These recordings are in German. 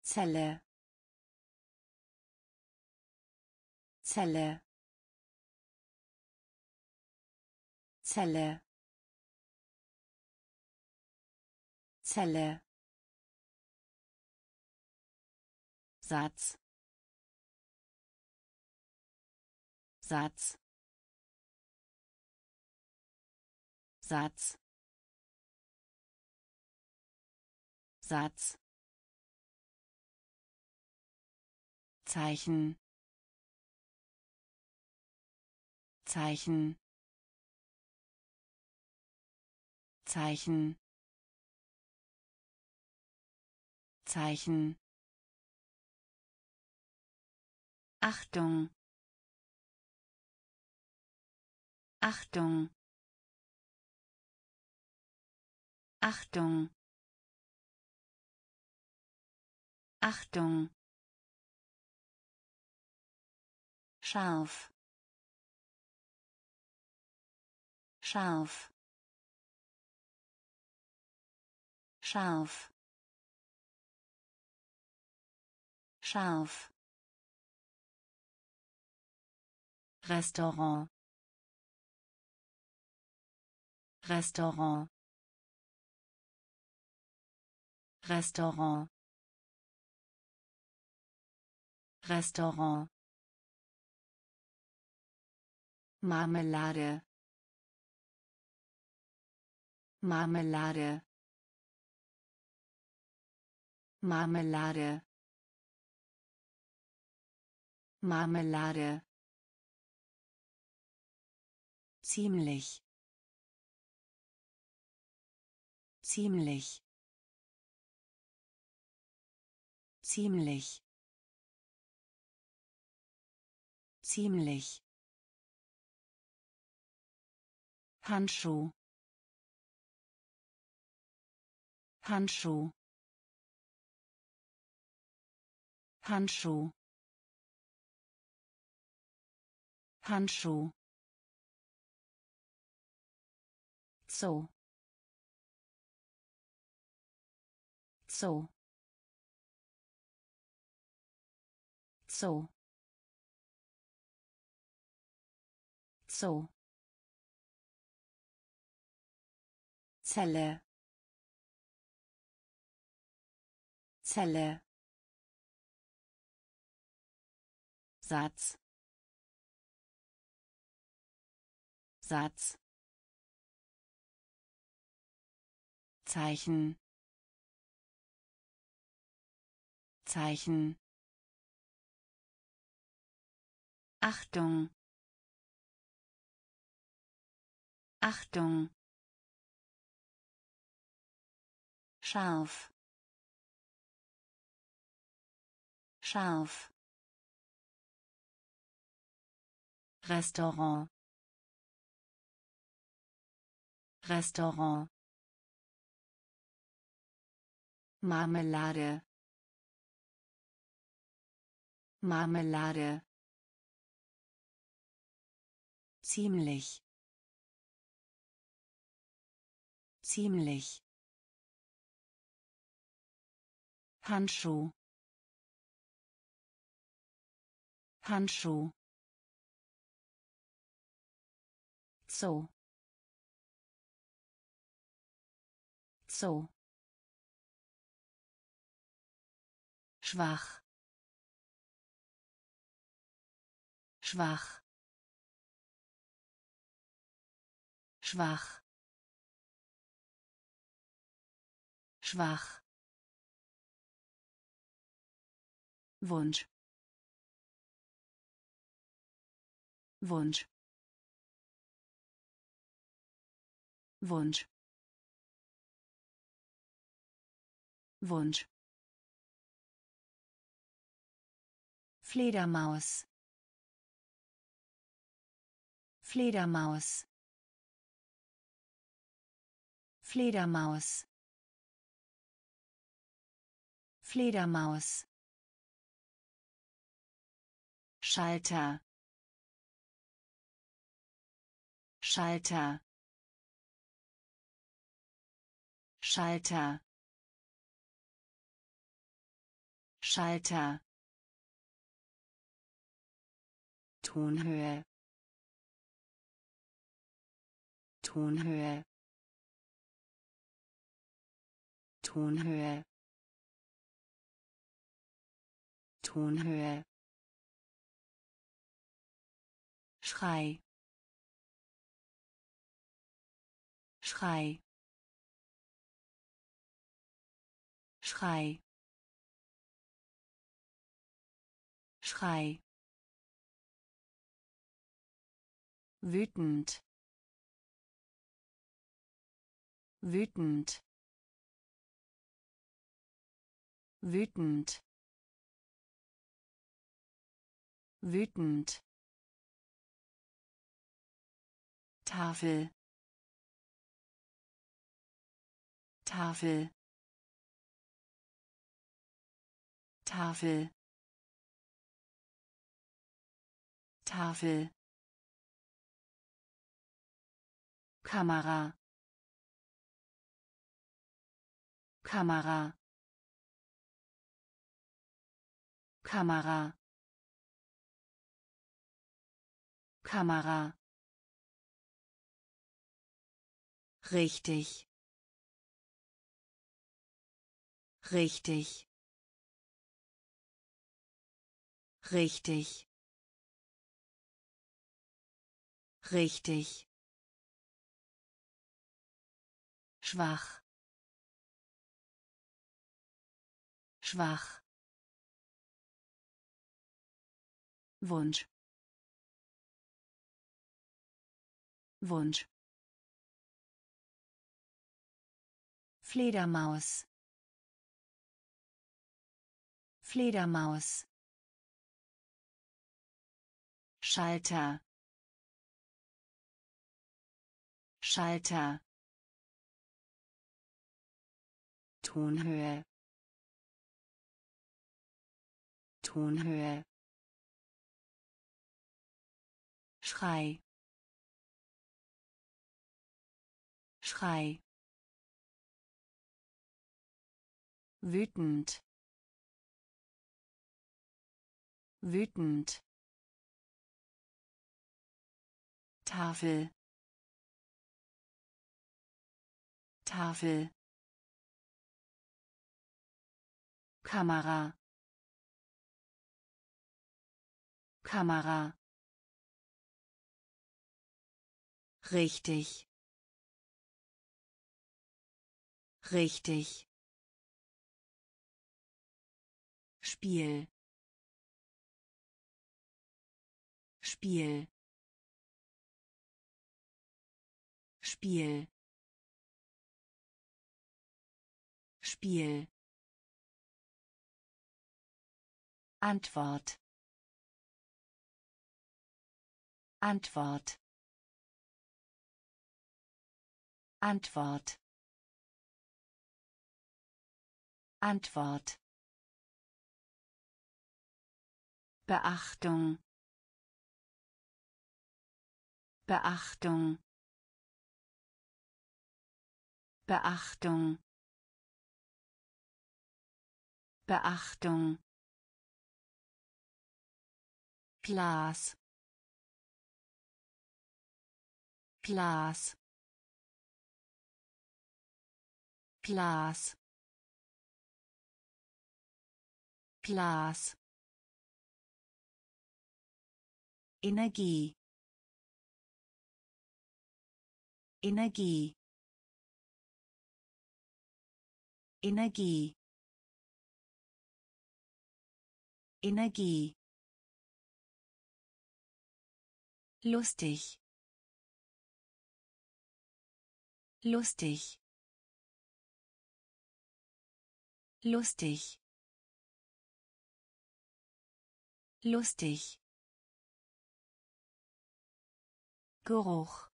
Zelle, Zelle, Zelle, Zelle, Satz, Satz, Satz, Satz, Zeichen, Zeichen, Zeichen, Zeichen. Achtung, Achtung, Achtung, Achtung. Scharf, scharf, scharf, scharf. Restaurant, Restaurant, Restaurant, Restaurant. Marmelade, Marmelade, Marmelade, Marmelade. Ziemlich, ziemlich, ziemlich, ziemlich. Handschuh, Handschuh, Handschuh, Handschuh. Zoo, Zoo, Zoo, Zoo. Zelle, Zelle, Satz, Satz, Zeichen, Zeichen. Achtung, Achtung. Scharf, scharf. Restaurant, Restaurant. Marmelade, Marmelade. Ziemlich, ziemlich. Handschuh, Handschuh. Zoo, Zoo. Schwach, schwach, schwach, schwach. Wunsch, Wunsch, Wunsch, Wunsch. Fledermaus, Fledermaus, Fledermaus, Fledermaus. Schalter, Schalter, Schalter, Schalter, Tonhöhe, Tonhöhe, Tonhöhe, Tonhöhe, Schrei, Schrei, Schrei, Schrei, wütend, wütend, wütend, wütend, Tafel, Tafel, Tafel, Tafel, Kamera, Kamera, Kamera, Kamera, richtig, richtig, richtig, richtig, schwach, schwach, Wunsch, Wunsch, Fledermaus, Fledermaus, Schalter, Schalter, Tonhöhe, Tonhöhe, Schrei, Schrei, wütend, wütend, Tafel, Tafel, Kamera, Kamera, richtig, richtig, Spiel, Spiel, Spiel, Spiel, Antwort, Antwort, Antwort, Antwort, Beachtung, Beachtung, Beachtung, Beachtung, Glas, Glas, Glas, Glas, Energie, Energie, Energie, Energie, lustig, lustig, lustig, lustig, Geruch,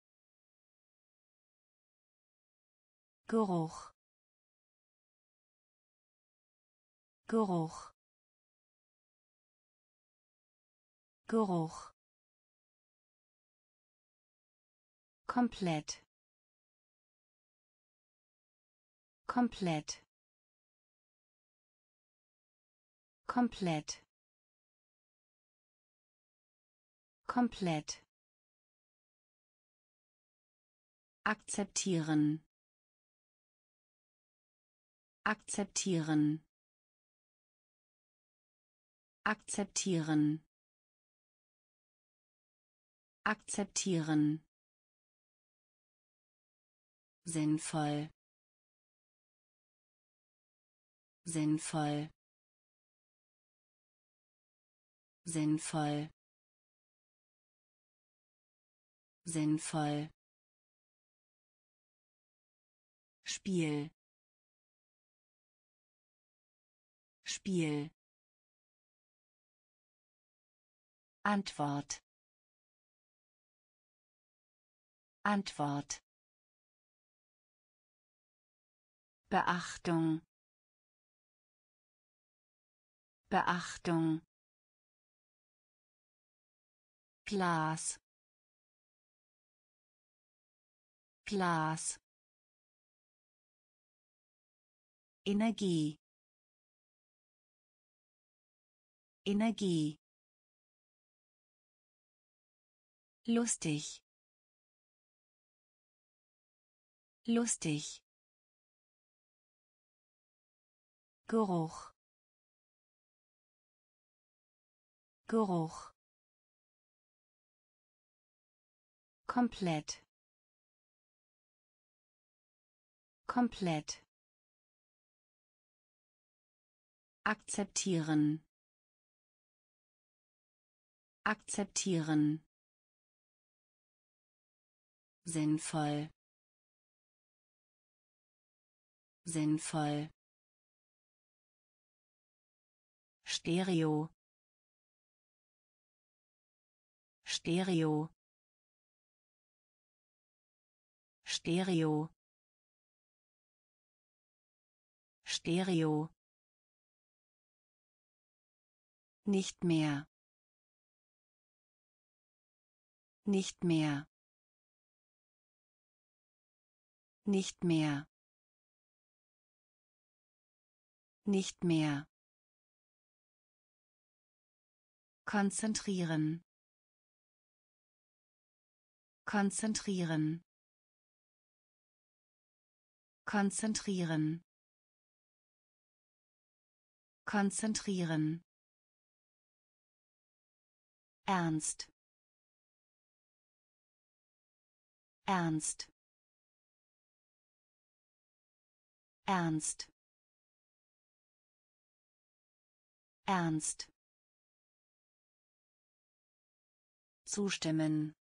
Geruch, Geruch, Geruch, komplett, komplett, komplett komplett akzeptieren akzeptieren akzeptieren akzeptieren sinnvoll sinnvoll sinnvoll sinnvoll Spiel Spiel Antwort Antwort Beachtung Beachtung Glas Glas Energie Energie lustig lustig Geruch Geruch komplett komplett akzeptieren akzeptieren sinnvoll sinnvoll Stereo Stereo Stereo Stereo nicht mehr nicht mehr nicht mehr nicht mehr konzentrieren konzentrieren konzentrieren konzentrieren Ernst Ernst Ernst Ernst zustimmen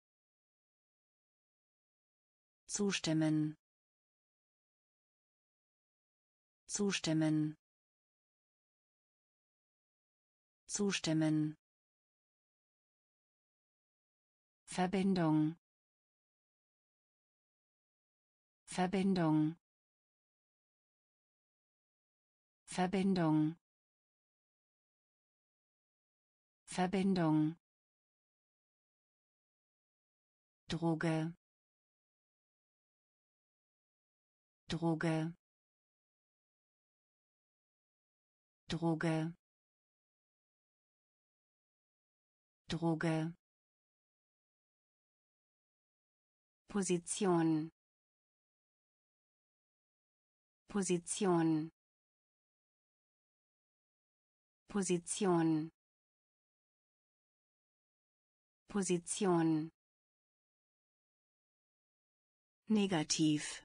zustimmen zustimmen zustimmen Verbindung Verbindung Verbindung Verbindung Droge Droge Droge Droge Position Position Position Position negativ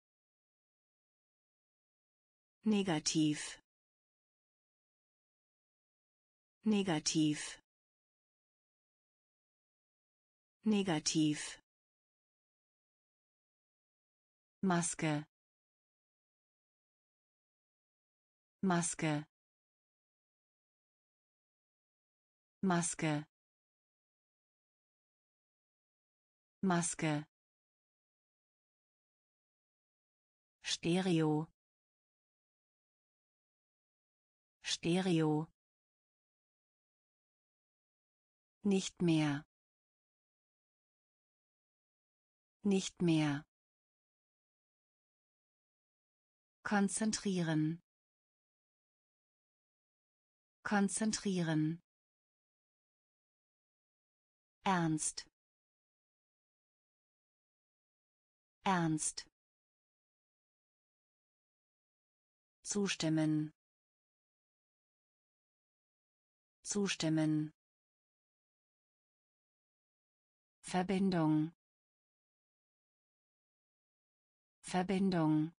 negativ negativ negativ Maske Maske Maske Maske Stereo Stereo nicht mehr nicht mehr konzentrieren konzentrieren, ernst, ernst, zustimmen, zustimmen, Verbindung, Verbindung,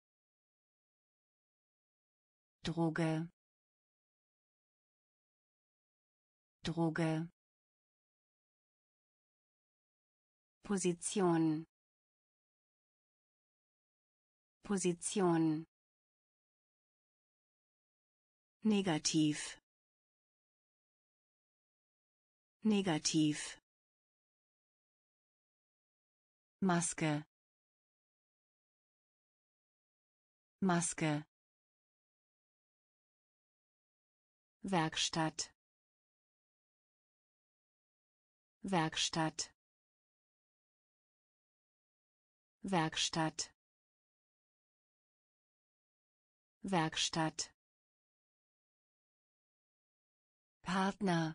Droge, Droge, Position, Position, negativ, negativ, Maske, Maske, Werkstatt, Werkstatt, Werkstatt, Werkstatt, Partner,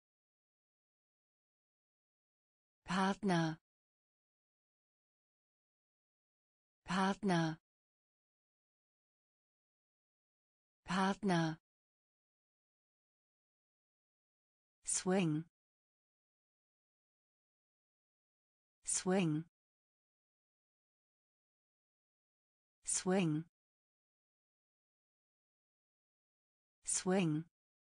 Partner, Partner, Partner, Swing, Swing, Swing, Swing,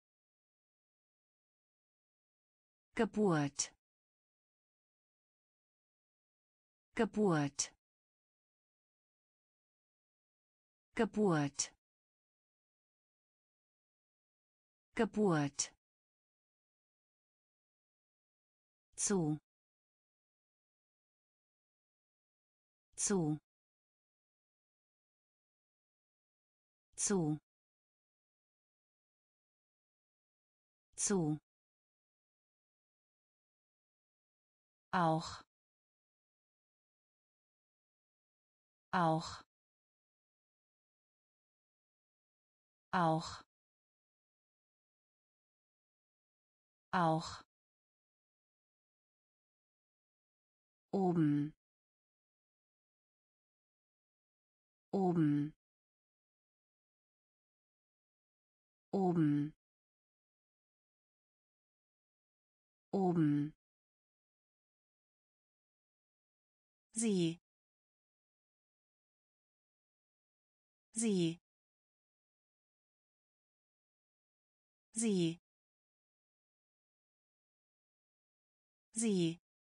Geburt, Geburt, Geburt, Geburt, zu, zu, zu, zu, auch, auch, auch, auch, oben, oben, oben, oben, sie, sie, sie, sie,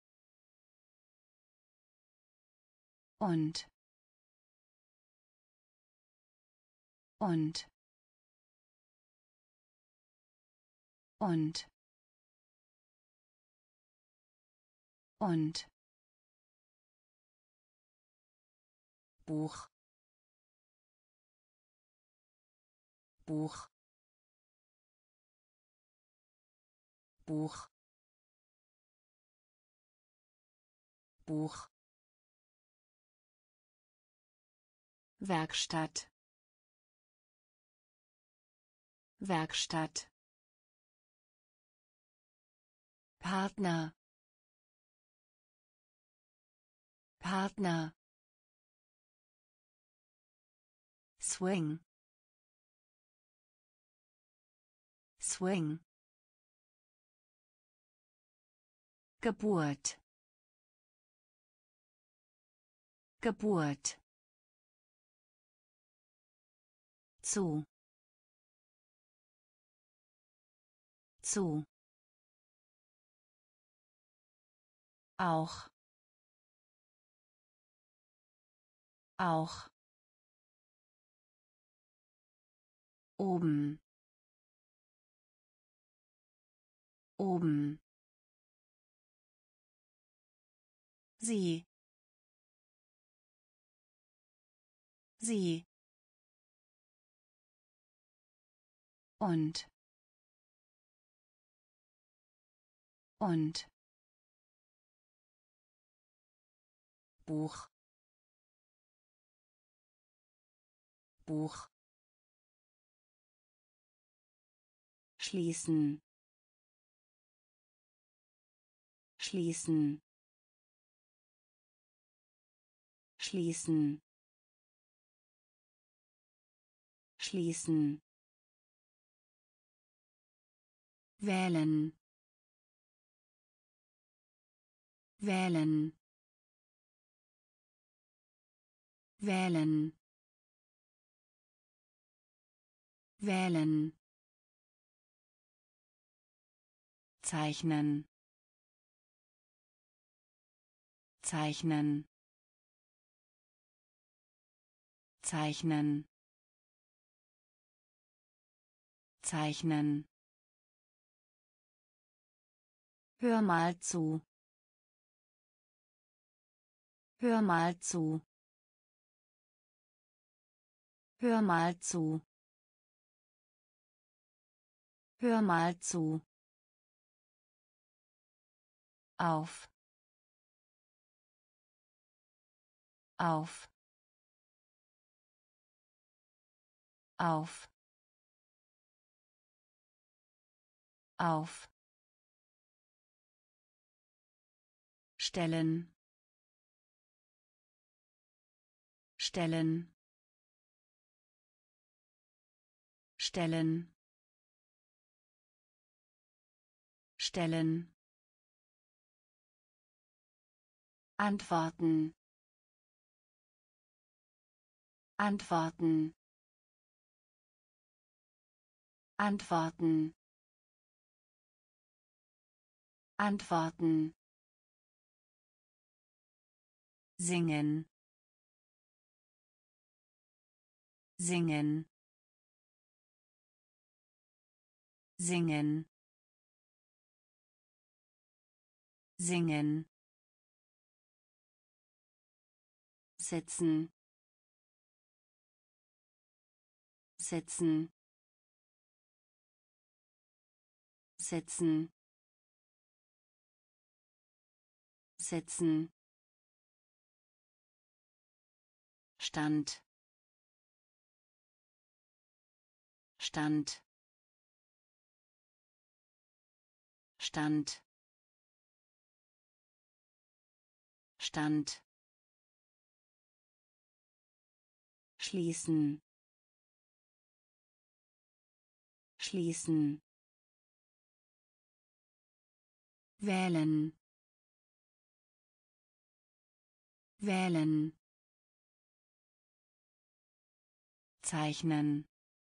und, und, und, und, Buch, Buch, Buch, Buch, Werkstatt, Werkstatt, Partner, Partner, Swing, Swing, Geburt, Geburt, zu, zu, auch, auch, oben, oben, sie, sie, und, Buch, Buch, schließen schließen schließen schließen wählen wählen wählen wählen zeichnen zeichnen zeichnen zeichnen hör mal zu hör mal zu hör mal zu hör mal zu auf auf auf auf stellen stellen stellen stellen antworten antworten antworten antworten singen singen singen singen setzen setzen setzen setzen Stand Stand Stand Stand schließen schließen wählen wählen zeichnen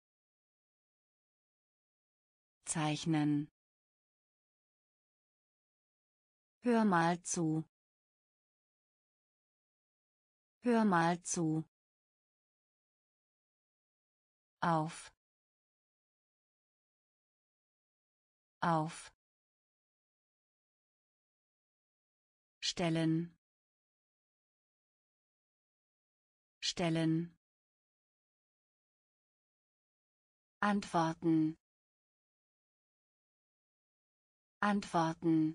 zeichnen hör mal zu hör mal zu auf auf stellen stellen antworten antworten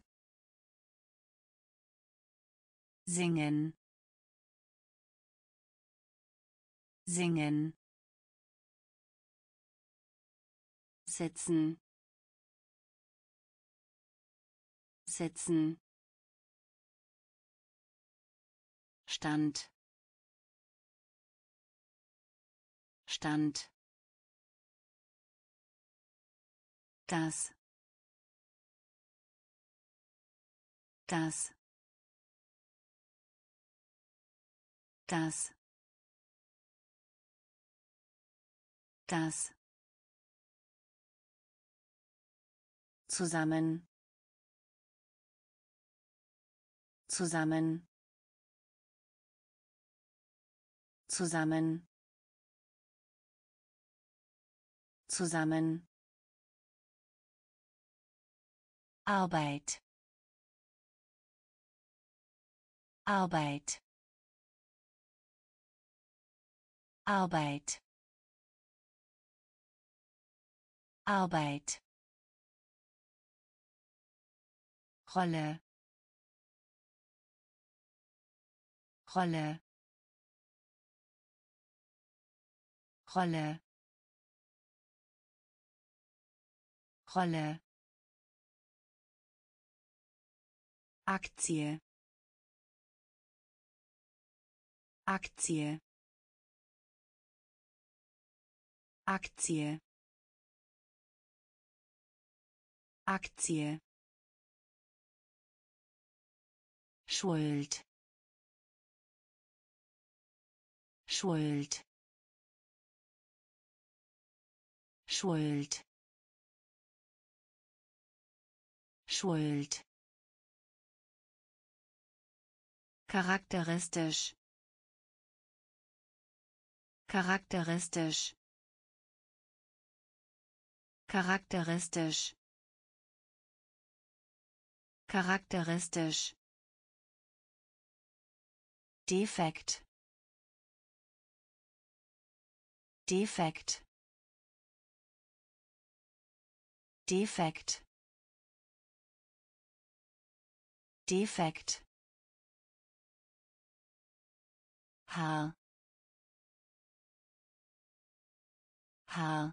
singen singen setzen setzen Stand Stand das das das das zusammen zusammen zusammen zusammen Arbeit Arbeit Arbeit Arbeit Rolle Rolle Rolle Rolle, Aktie, Aktie, Aktie, Aktie, Schuld, Schuld, Schuld, Schuld, charakteristisch, charakteristisch, charakteristisch, charakteristisch, Defekt, Defekt, Defekt, Defekt, Haar, Haar,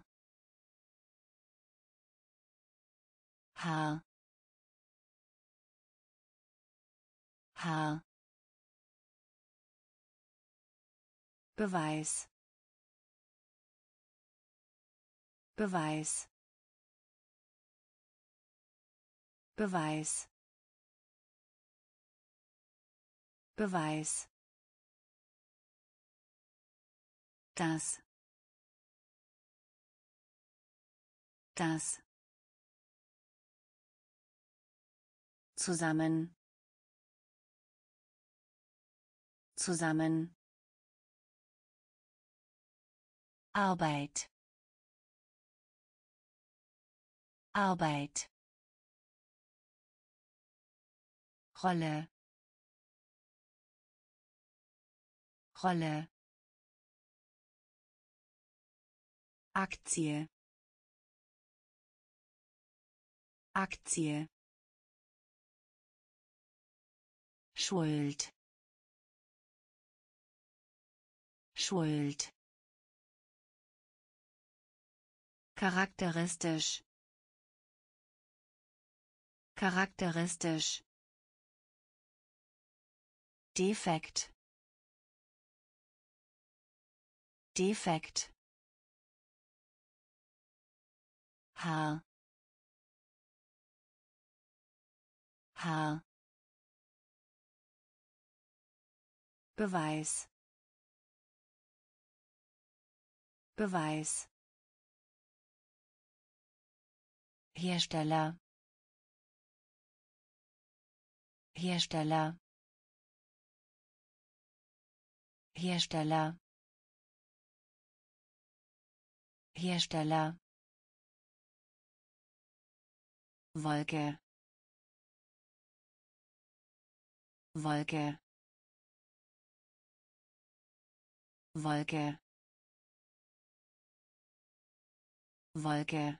Haar, Haar, Beweis, Beweis, Beweis, Beweis, das, das, zusammen, zusammen, Arbeit, Arbeit, Rolle, Rolle, Aktie, Aktie, Schuld, Schuld, charakteristisch, charakteristisch, Defekt, Defekt, Haar, Haar, Beweis, Beweis, Hersteller, Hersteller, Hersteller, Hersteller, Wolke, Wolke, Wolke, Wolke,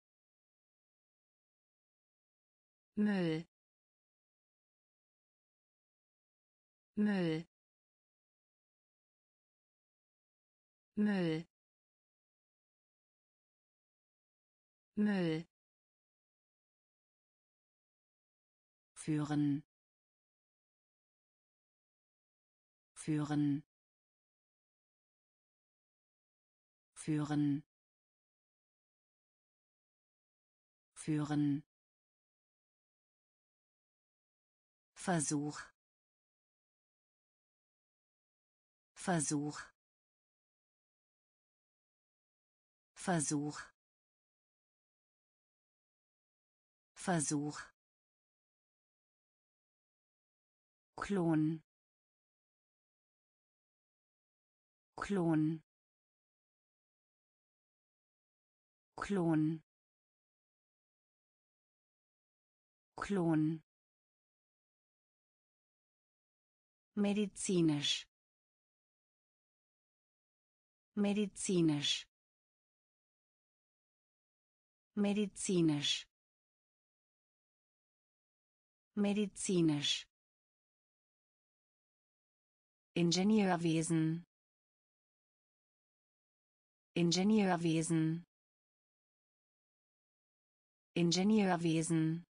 Müll, Müll, Müll, Müll, führen, führen, führen, führen, Versuch, Versuch, Versuch, Versuch, Klon, Klon, Klon, Klon, medizinisch, medizinisch, medizinisch, medizinisch, Ingenieurwesen, Ingenieurwesen, Ingenieurwesen.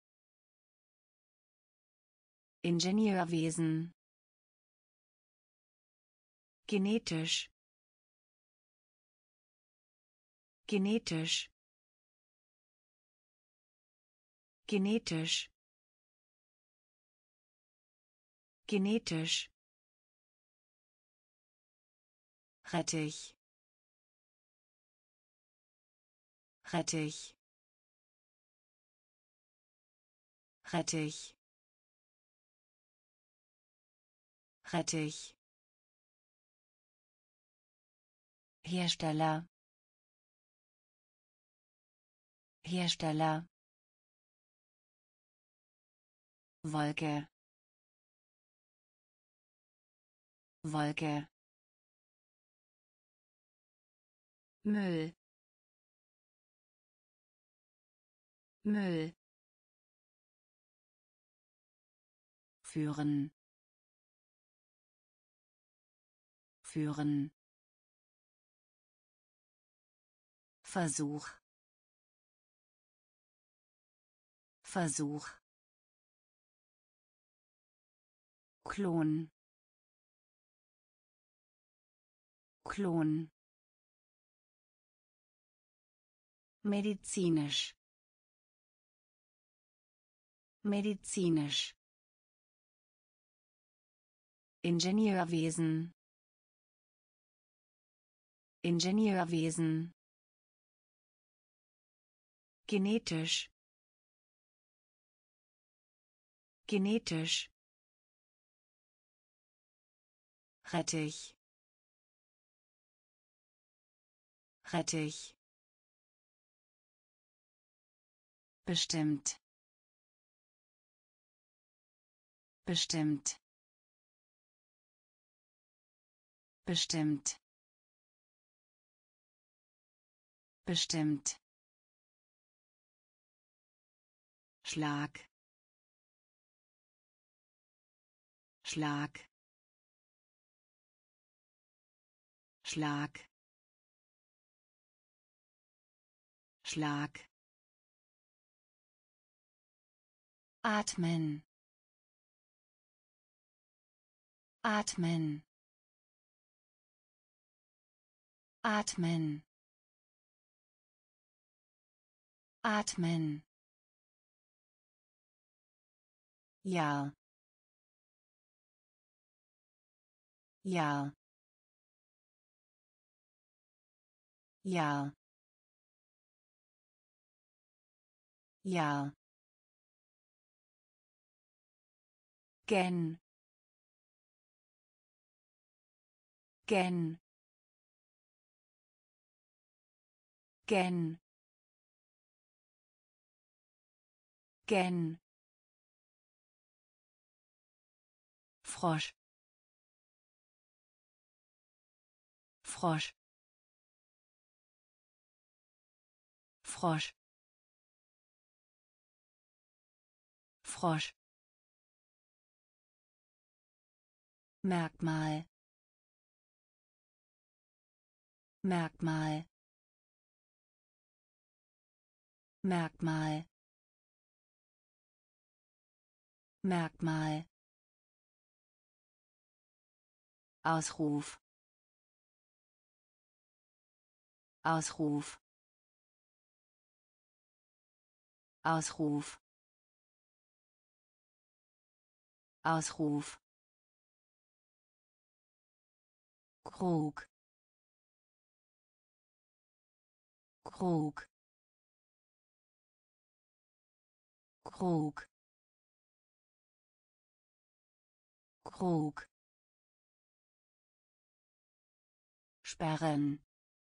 Ingenieurwesen. Genetisch. Genetisch. Genetisch. Genetisch. Rettich. Rettich. Rettich. Rettich. Hersteller. Hersteller. Wolke. Wolke. Müll. Müll. Führen. Führen. Versuch. Versuch. Klon. Klon. Medizinisch. Medizinisch. Ingenieurwesen. Ingenieurwesen. Genetisch. Genetisch. Rettich. Rettich. Bestimmt. Bestimmt. Bestimmt. Bestimmt. Schlag. Schlag. Schlag. Schlag. Atmen. Atmen. Atmen. Atmen. Ja. Ja. Ja. Ja. Gen. Gen. Gen. Gen. Frosch. Frosch. Frosch. Frosch. Merkmal. Merkmal. Merkmal. Merkmal. Ausruf. Ausruf. Ausruf. Ausruf. Krug. Krug. Krug. Krug. Sperren.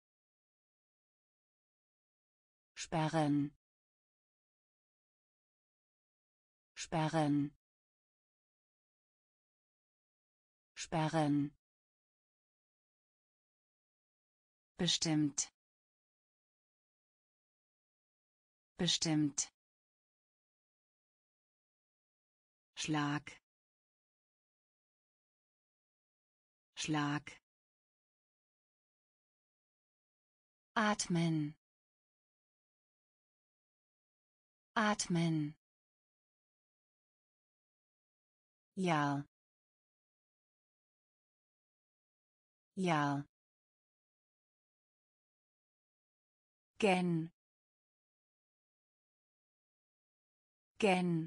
Sperren. Sperren. Sperren. Bestimmt. Bestimmt. Schlag. Schlag. Atmen. atmen, ja, ja, gen, gen,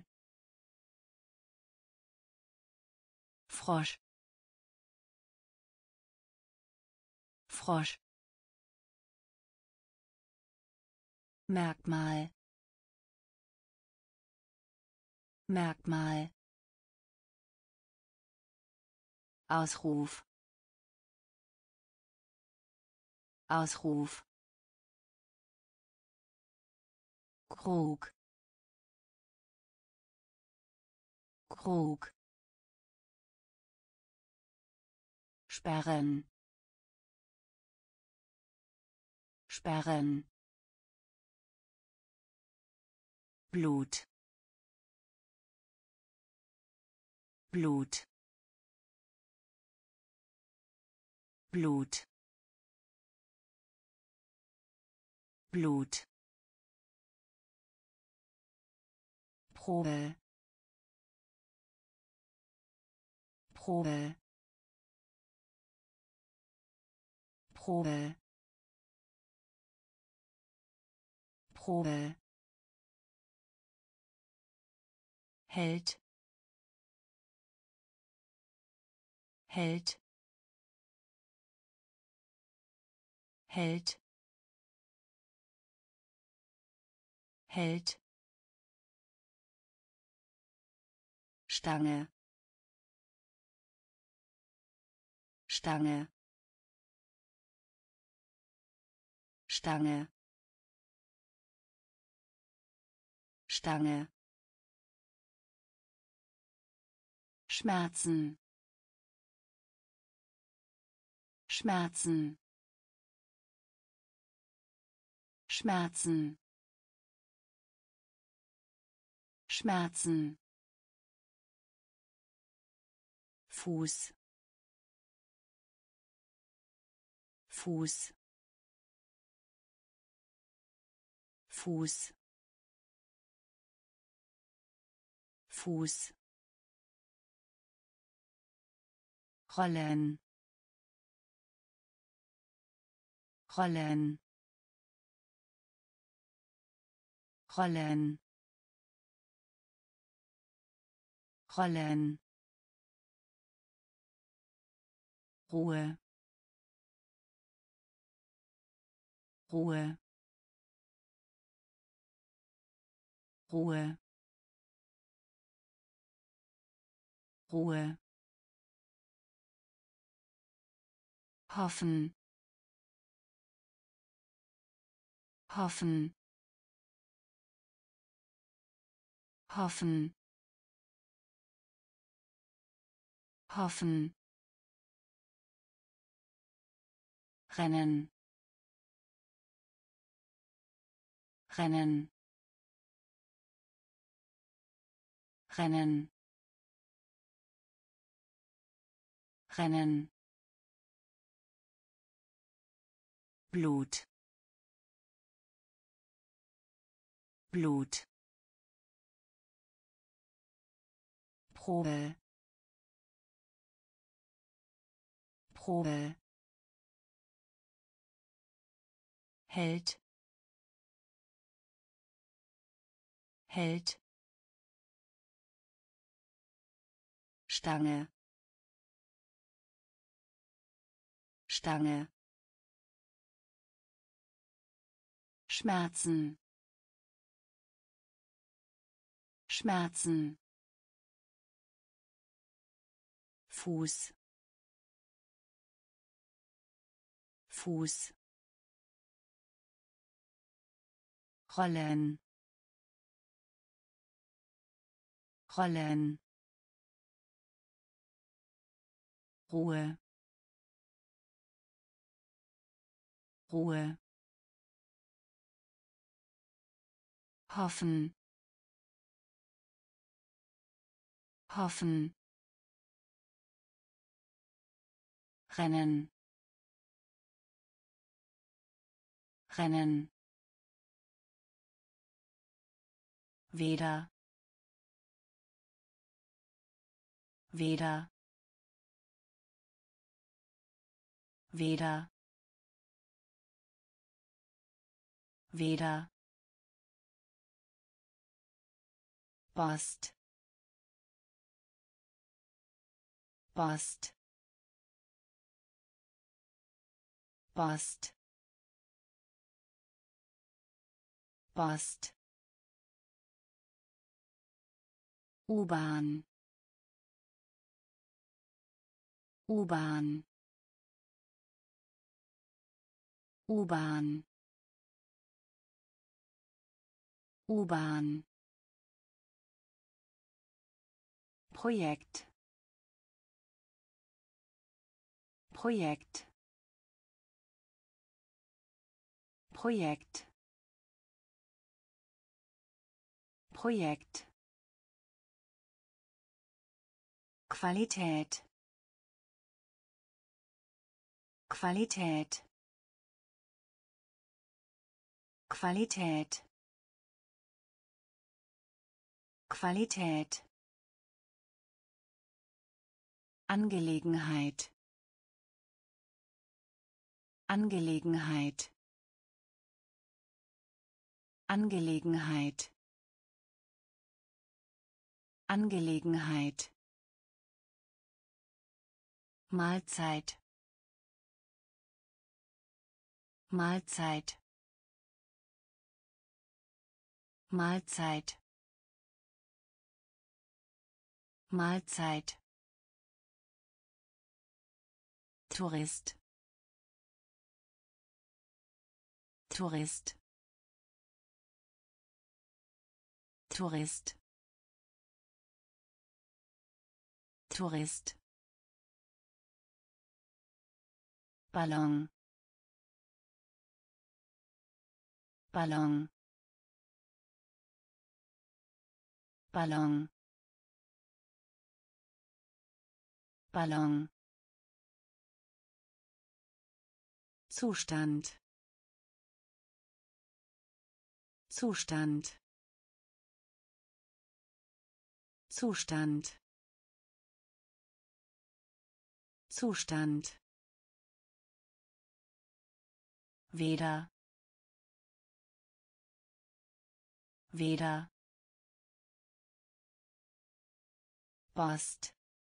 Frosch, Frosch, Merkmal, Merkmal, Ausruf, Ausruf, Krug, Krug, sperren, sperren, Blut, Blut, Blut, Blut, Probe, Probe, Probe, Probe, hält, hält, hält, hält, Stange, Stange, Stange, Stange, Schmerzen, Schmerzen, Schmerzen, Schmerzen, Fuß, Fuß, Fuß, Fuß, rollen, rollen, rollen, rollen, Ruhe, Ruhe, Ruhe, Ruhe, hoffen, hoffen, hoffen, hoffen, rennen, rennen, rennen, rennen, Blut, Blut, Probe, Probe, hält, hält, Stange, Stange, Schmerzen, Schmerzen, Fuß, Fuß, rollen, rollen, Ruhe, Ruhe, hoffen, hoffen, rennen, rennen, weder weder weder weder Post Post Post Post U-Bahn U-Bahn U-Bahn U-Bahn Projekt Projekt Projekt Projekt Qualität Qualität Qualität Qualität Angelegenheit Angelegenheit Angelegenheit Angelegenheit Mahlzeit Mahlzeit Mahlzeit Mahlzeit Tourist Tourist Tourist Tourist Ballon Ballon Ballon Ballon Zustand Zustand Zustand Zustand weder weder Post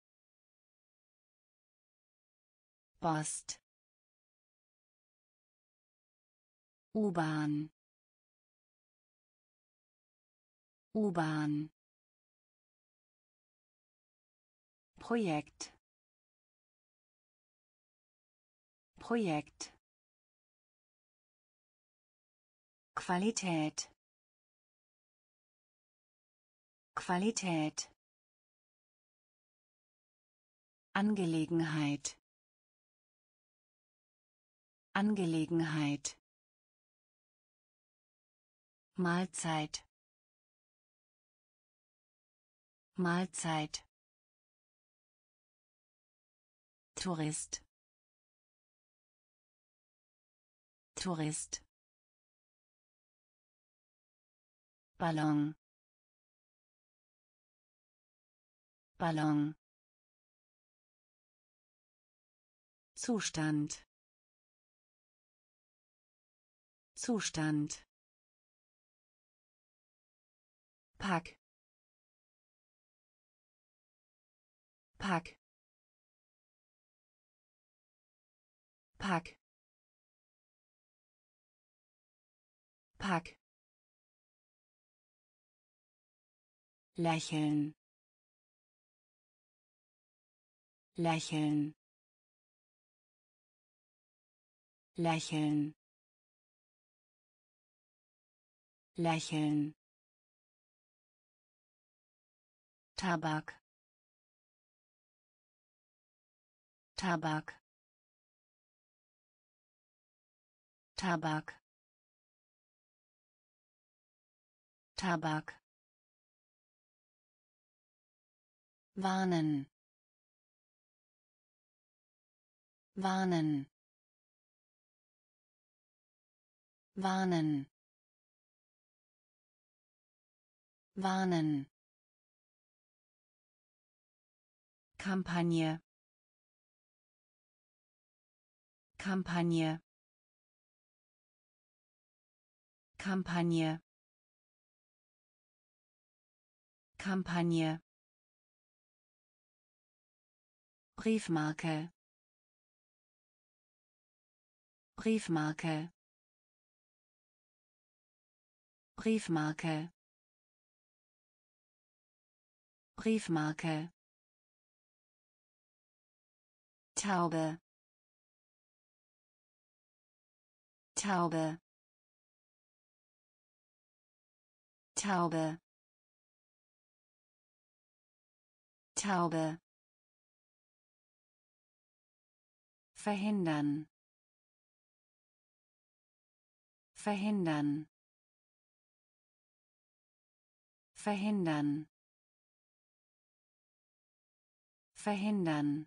Post U-Bahn U-Bahn Projekt Projekt Qualität Qualität Angelegenheit Angelegenheit Mahlzeit Mahlzeit Tourist Tourist Ballon Ballon Zustand Zustand Pack Pack Pack Pack Lächeln Lächeln Lächeln Lächeln Tabak Tabak Tabak Tabak warnen warnen warnen warnen, Kampagne, Kampagne, Kampagne, Kampagne, Briefmarke, Briefmarke, Briefmarke, Briefmarke, Taube, Taube, Taube, Taube, verhindern, verhindern, verhindern, verhindern,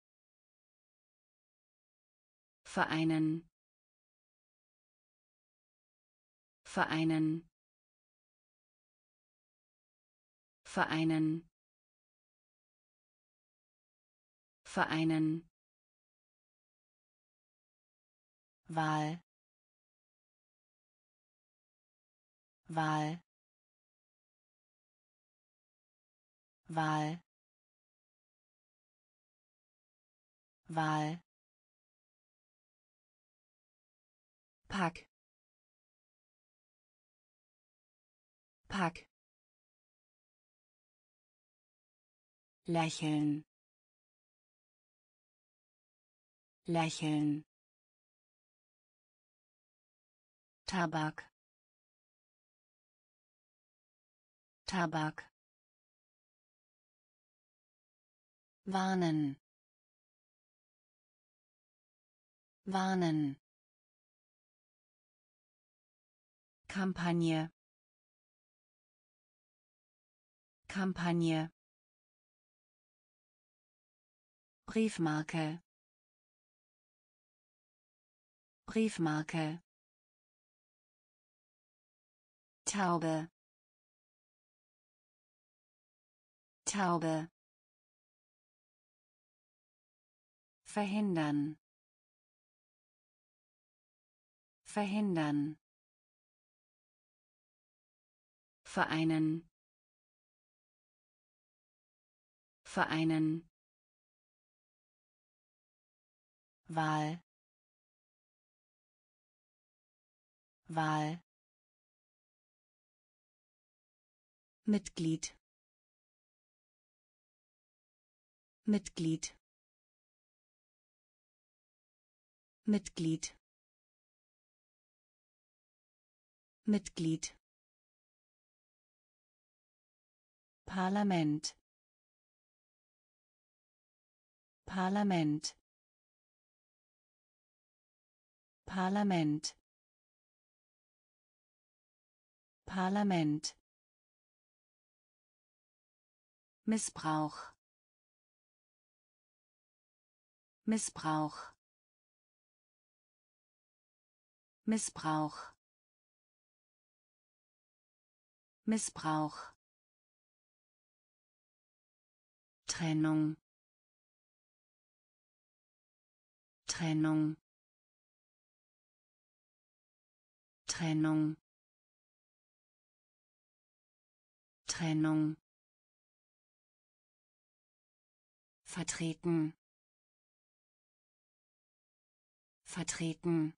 vereinen, vereinen, vereinen, vereinen, Wahl, Wahl, Wahl, Wahl, Pack, Pack, lächeln, lächeln, Tabak, Tabak, warnen, warnen, Kampagne, Kampagne, Briefmarke, Briefmarke, Taube, Taube, verhindern, verhindern, vereinen, vereinen, Wahl, Wahl, Mitglied, Mitglied, Mitglied, Mitglied, Parlament, Parlament, Parlament, Parlament, Missbrauch, Missbrauch, Missbrauch, Missbrauch, Trennung, Trennung, Trennung, Trennung, vertreten, vertreten,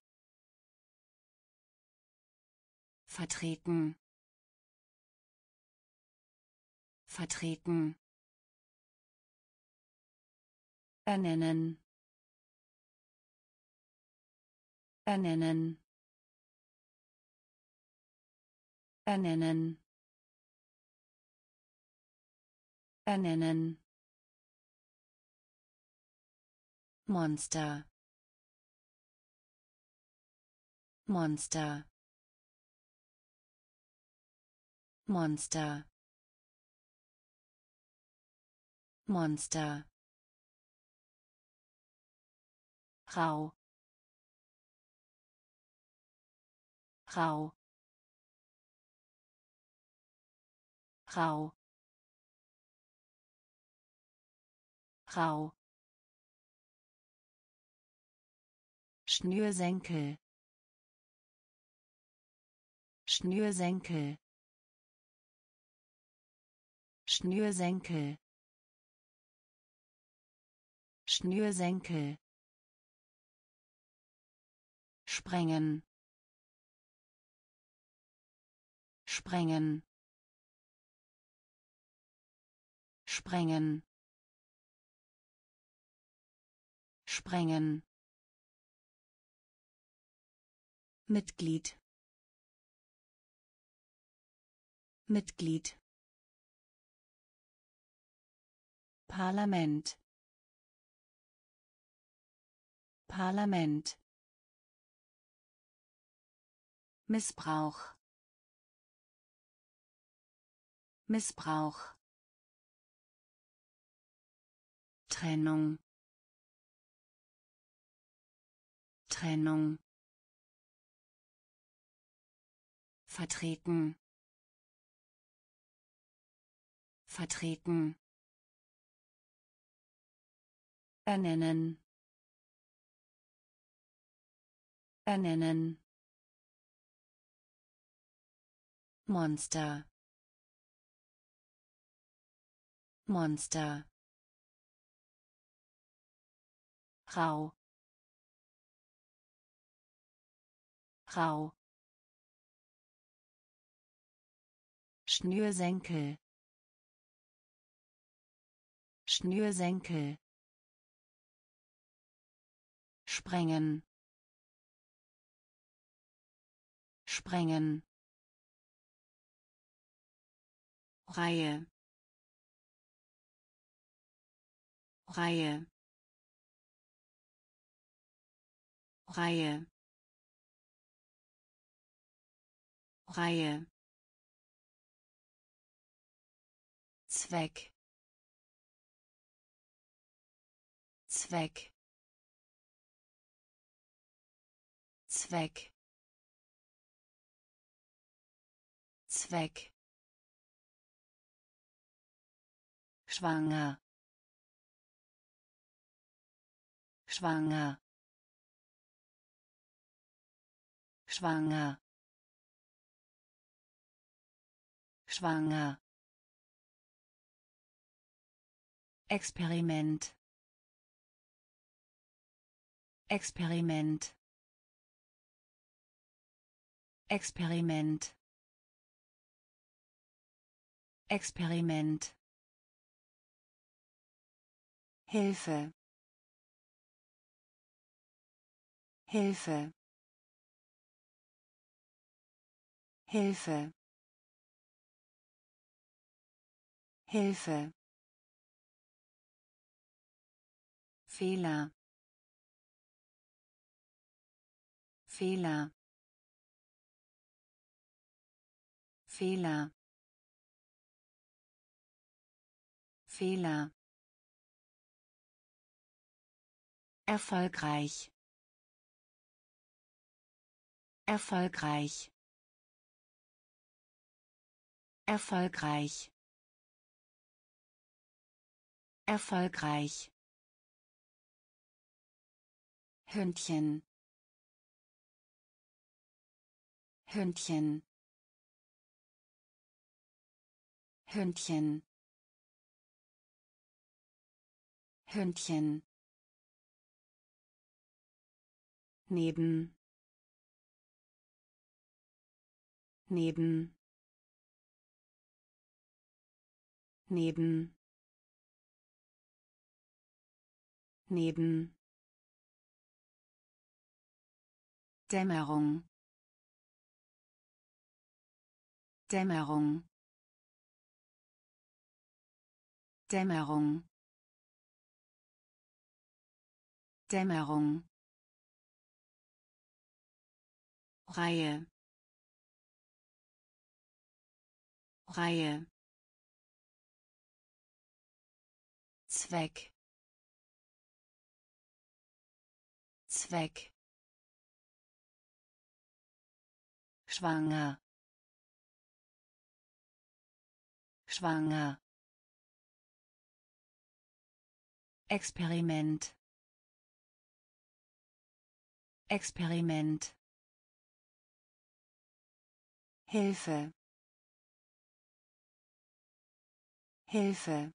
vertreten, vertreten, ernennen, ernennen, ernennen, ernennen, Monster, Monster, Monster, Monster, rau, rau, rau rau Schnürsenkel Schnürsenkel Schnürsenkel Schnürsenkel sprengen sprengen sprengen sprengen Mitglied Mitglied Parlament Parlament Missbrauch Missbrauch Trennung Trennung vertreten vertreten ernennen ernennen Monster Monster rau rau Schnürsenkel Schnürsenkel sprengen sprengen Reihe Reihe Reihe Reihe Zweck Zweck Zweck Zweck schwanger schwanger schwanger schwanger Experiment Experiment Experiment Experiment Hilfe Hilfe Hilfe Hilfe Fehler Fehler Fehler Fehler erfolgreich erfolgreich erfolgreich erfolgreich Hündchen Hündchen Hündchen Hündchen neben neben neben neben Dämmerung Dämmerung Dämmerung Dämmerung Reihe Reihe Zweck Zweck schwanger schwanger Experiment Experiment Hilfe Hilfe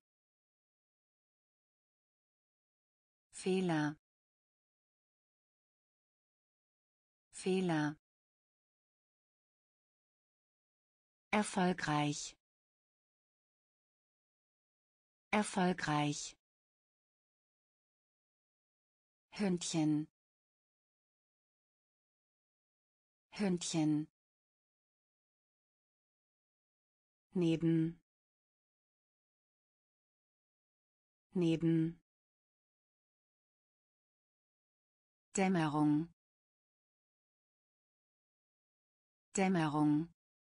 Fehler Fehler erfolgreich erfolgreich Hündchen Hündchen neben neben Dämmerung Dämmerung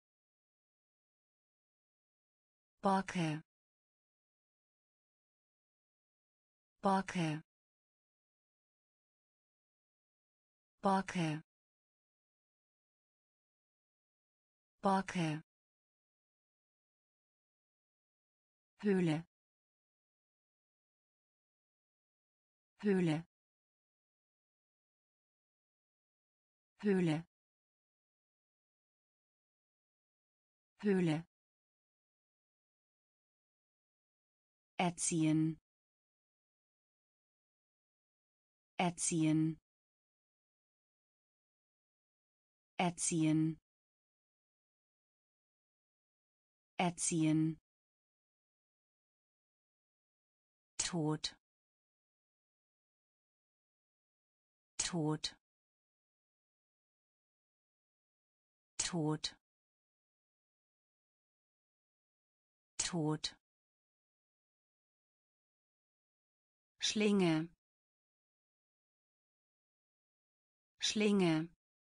Borke Borke Borke Borke Höhle Höhle Höhle Höhle erziehen erziehen erziehen erziehen Tod Tod Tod Tod Schlinge Schlinge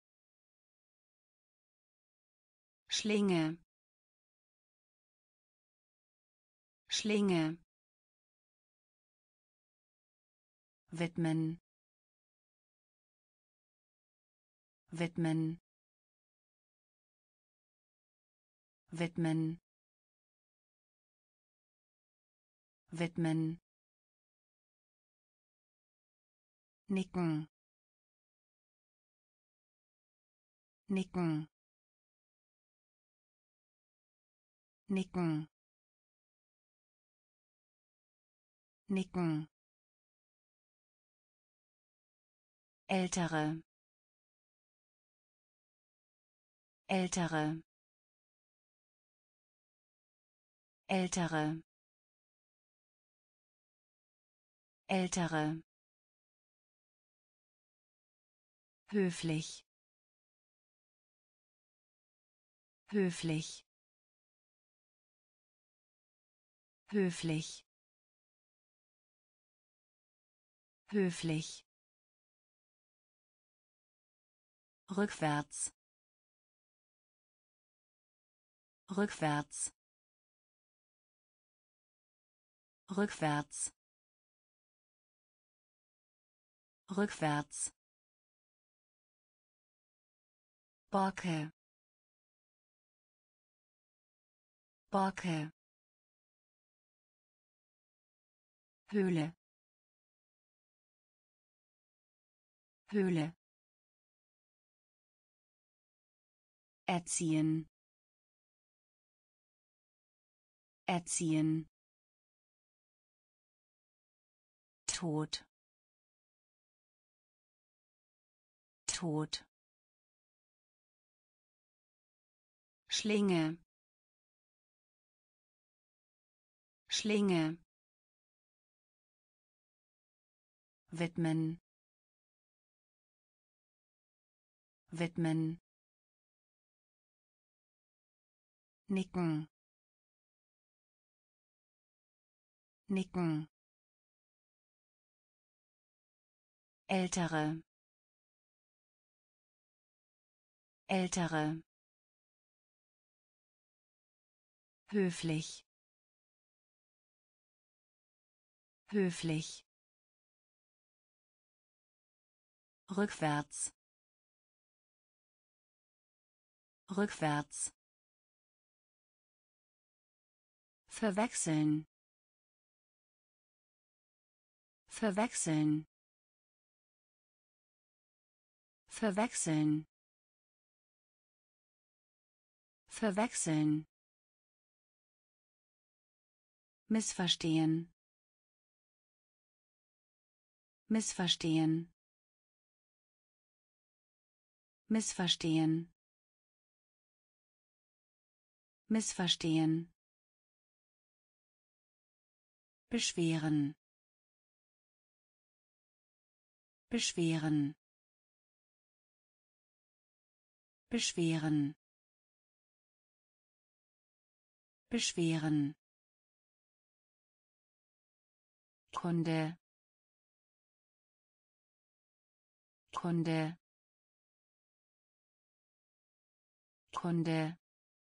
Schlinge Schlinge widmen widmen widmen widmen nicken nicken nicken nicken ältere ältere ältere ältere höflich höflich höflich höflich rückwärts rückwärts rückwärts rückwärts Borke Borke Höhle Höhle erziehen erziehen Tod Tod Schlinge Schlinge widmen widmen nicken nicken ältere ältere höflich höflich rückwärts rückwärts verwechseln, verwechseln, verwechseln, verwechseln, missverstehen, missverstehen, missverstehen, missverstehen, beschweren, beschweren, beschweren, beschweren, Kunde, Kunde, Kunde,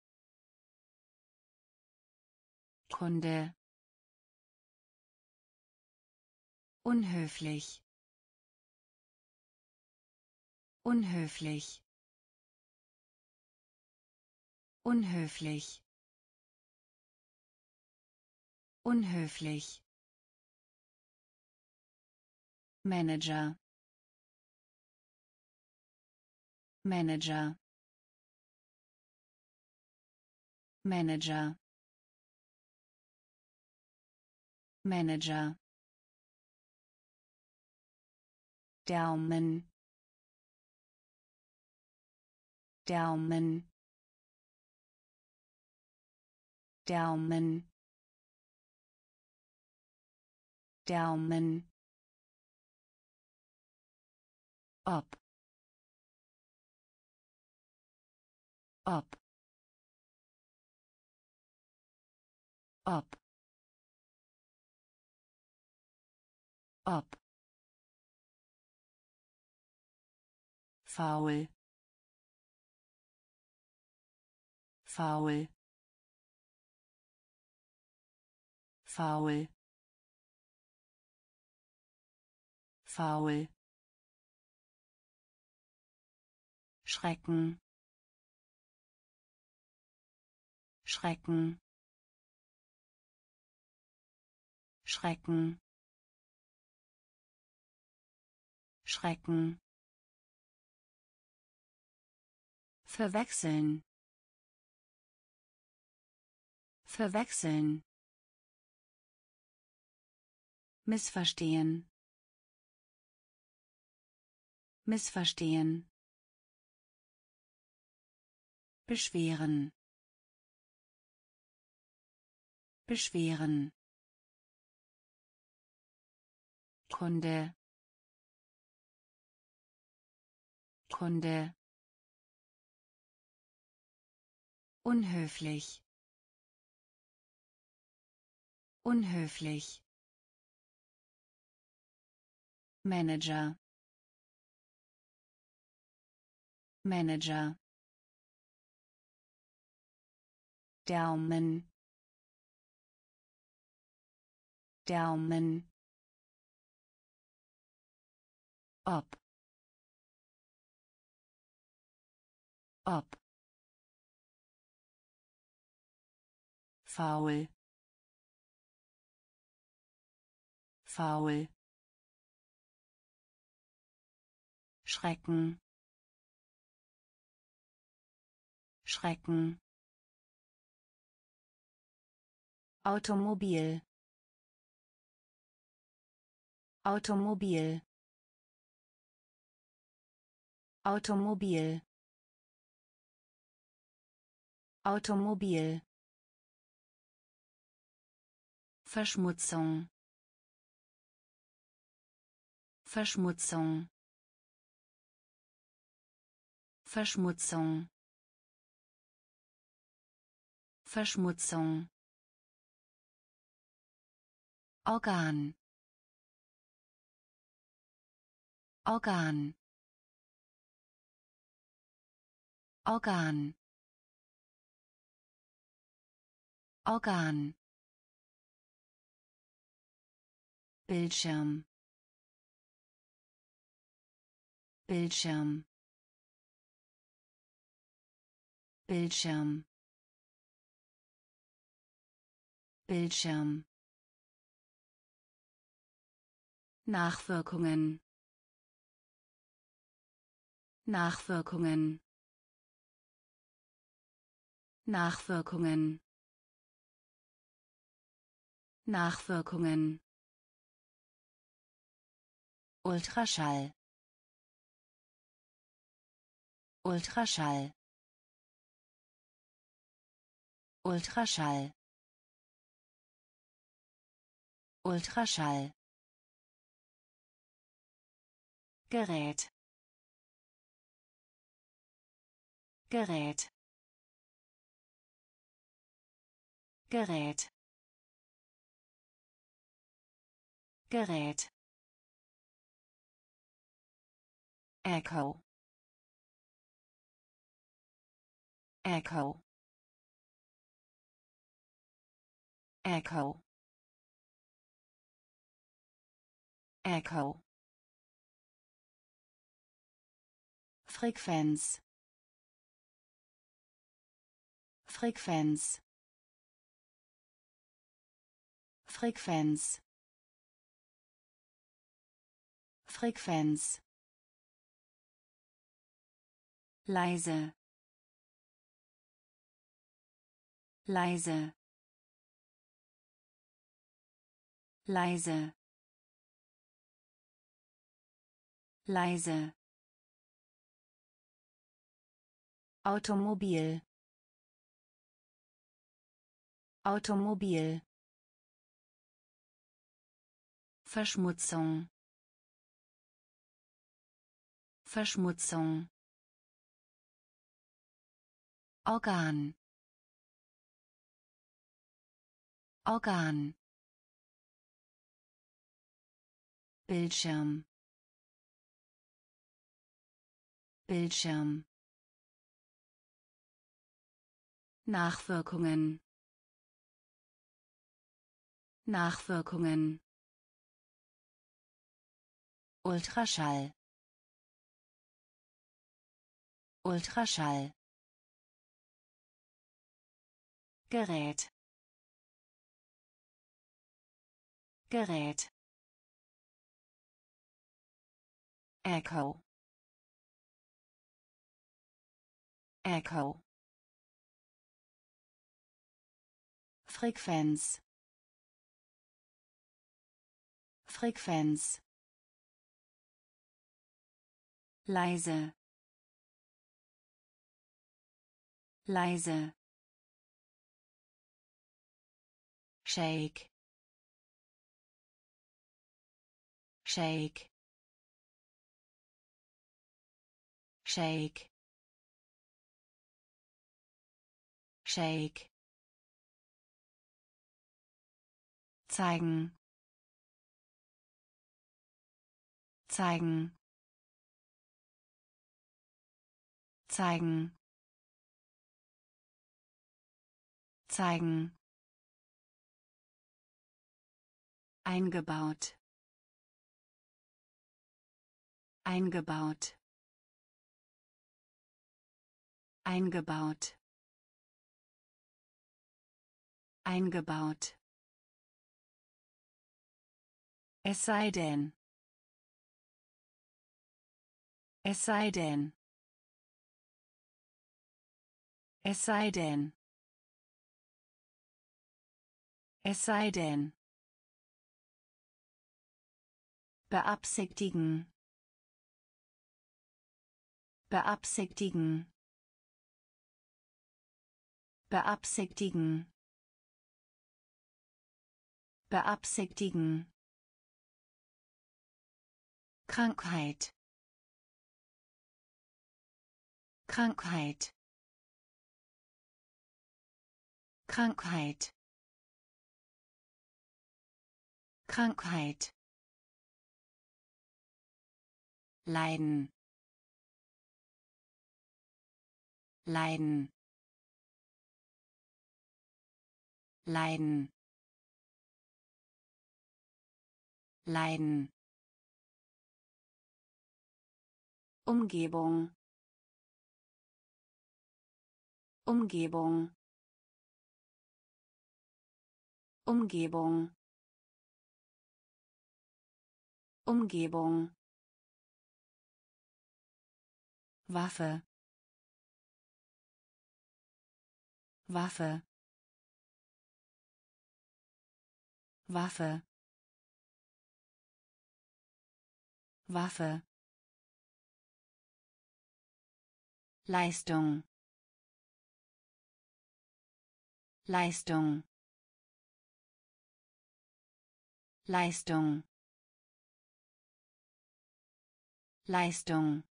Kunde, unhöflich, unhöflich, unhöflich, unhöflich, Manager, Manager, Manager, Manager, Daumen, Daumen, Daumen, Daumen, ob, ob, ob, ob, faul, faul, faul, faul, Schrecken, Schrecken, Schrecken, Schrecken, verwechseln, verwechseln, missverstehen, missverstehen, beschweren, beschweren, Kunde, Kunde, unhöflich, unhöflich, Manager, Manager, Daumen, Daumen, ob, ob, faul, faul, Schrecken, Schrecken, Automobil, Automobil, Automobil, Automobil, Verschmutzung, Verschmutzung, Verschmutzung, Verschmutzung, Organ, Organ, Organ, Organ, Bildschirm, Bildschirm, Bildschirm, Bildschirm. Nachwirkungen. Nachwirkungen. Nachwirkungen. Nachwirkungen. Ultraschall. Ultraschall. Ultraschall. Ultraschall. Gerät. Gerät. Gerät. Gerät. Echo. Echo. Echo. Echo. Frequenz. Frequenz. Frequenz. Frequenz. Leise. Leise. Leise. Leise. Automobil. Automobil. Verschmutzung. Verschmutzung. Organ. Organ. Bildschirm. Bildschirm. Nachwirkungen. Nachwirkungen. Ultraschall. Ultraschall. Gerät. Gerät. Echo. Echo. Frequenz. Frequenz. Leise. Leise. Shake. Shake. Shake. Shake. Zeigen. Zeigen. Zeigen. Zeigen. Eingebaut. Eingebaut. Eingebaut. Eingebaut. Es sei denn. Es sei denn. Es sei denn. Es sei denn. Beabsichtigen. Beabsichtigen. Beabsichtigen. Beabsichtigen. Krankheit. Krankheit. Krankheit. Krankheit. Leiden. Leiden. Leiden. Leiden. Umgebung. Umgebung. Umgebung Umgebung Waffe Waffe Waffe Waffe Leistung Leistung Leistung Leistung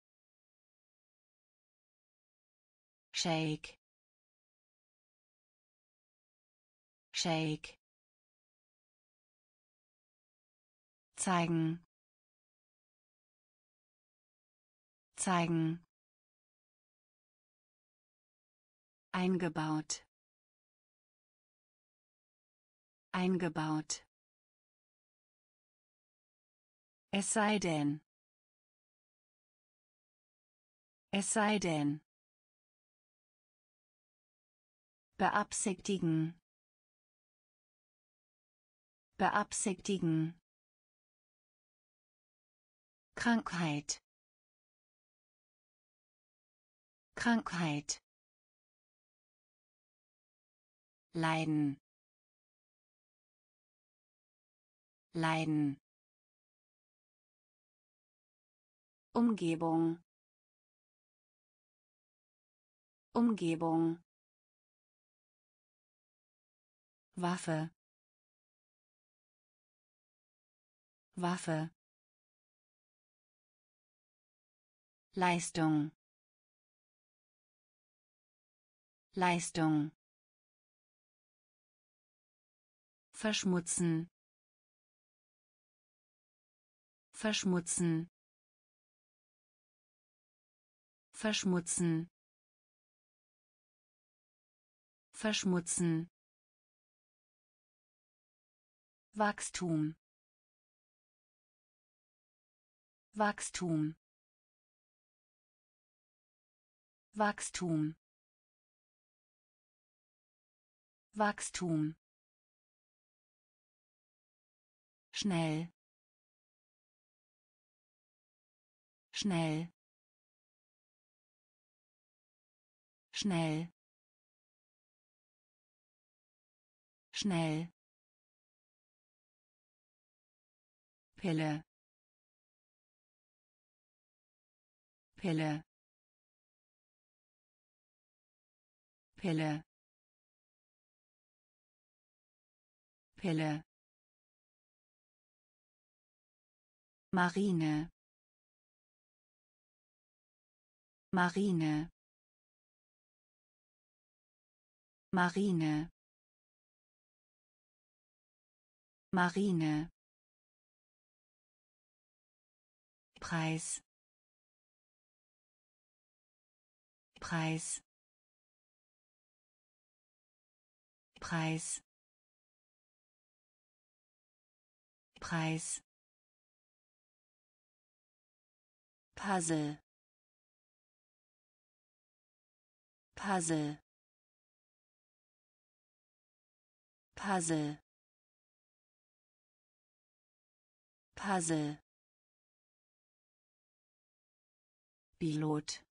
Shake Shake zeigen zeigen eingebaut eingebaut es sei denn es sei denn beabsichtigen beabsichtigen Krankheit Krankheit Leiden Leiden Umgebung Umgebung Waffe Waffe Leistung Leistung verschmutzen verschmutzen verschmutzen verschmutzen Wachstum Wachstum Wachstum Wachstum schnell schnell schnell schnell Pille Pille Pille Pille Marine Marine Marine Marine Preis Preis Preis Preis Puzzle Puzzle Puzzle Puzzle Pilot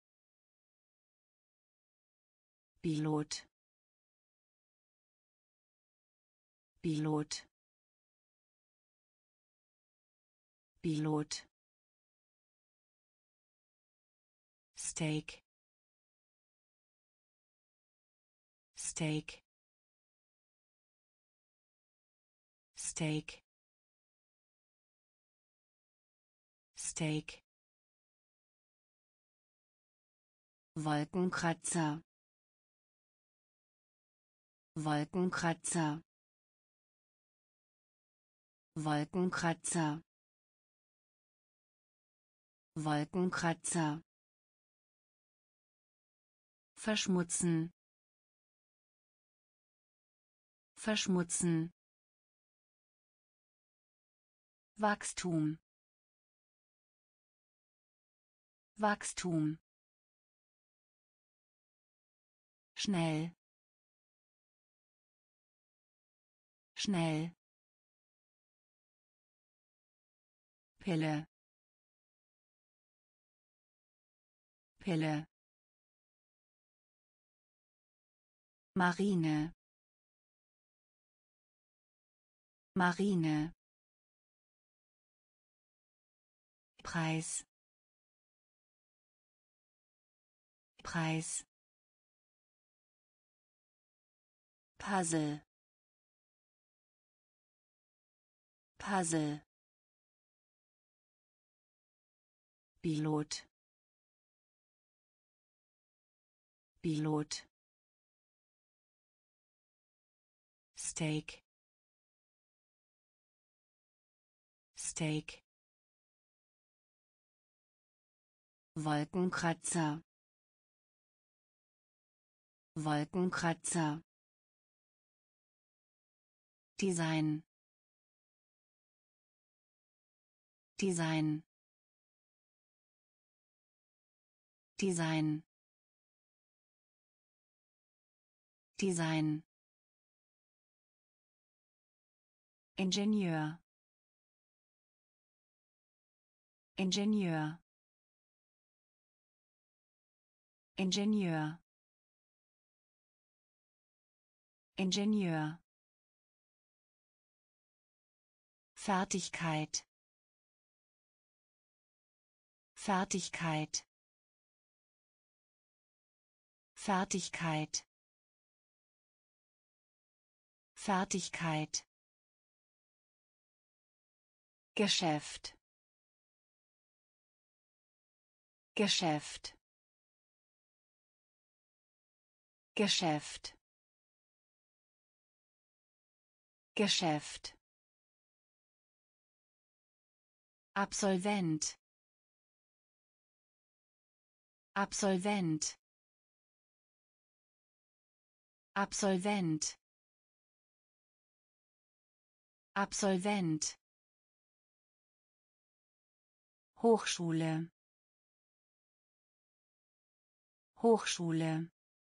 Pilot Pilot Pilot Steak Steak Steak Steak Wolkenkratzer Wolkenkratzer Wolkenkratzer Wolkenkratzer verschmutzen verschmutzen Wachstum Wachstum schnell schnell, Pille, Pille, Marine, Marine, Preis, Preis, Puzzle, Puzzle, Pilot, Pilot, Steak, Steak, Wolkenkratzer, Wolkenkratzer, Design, Design, Design, Design, Ingenieur, Ingenieur, Ingenieur, Ingenieur, Fertigkeit, Fertigkeit, Fertigkeit, Fertigkeit, Geschäft, Geschäft, Geschäft, Geschäft, Absolvent, Absolvent, Absolvent, Absolvent, Hochschule, Hochschule,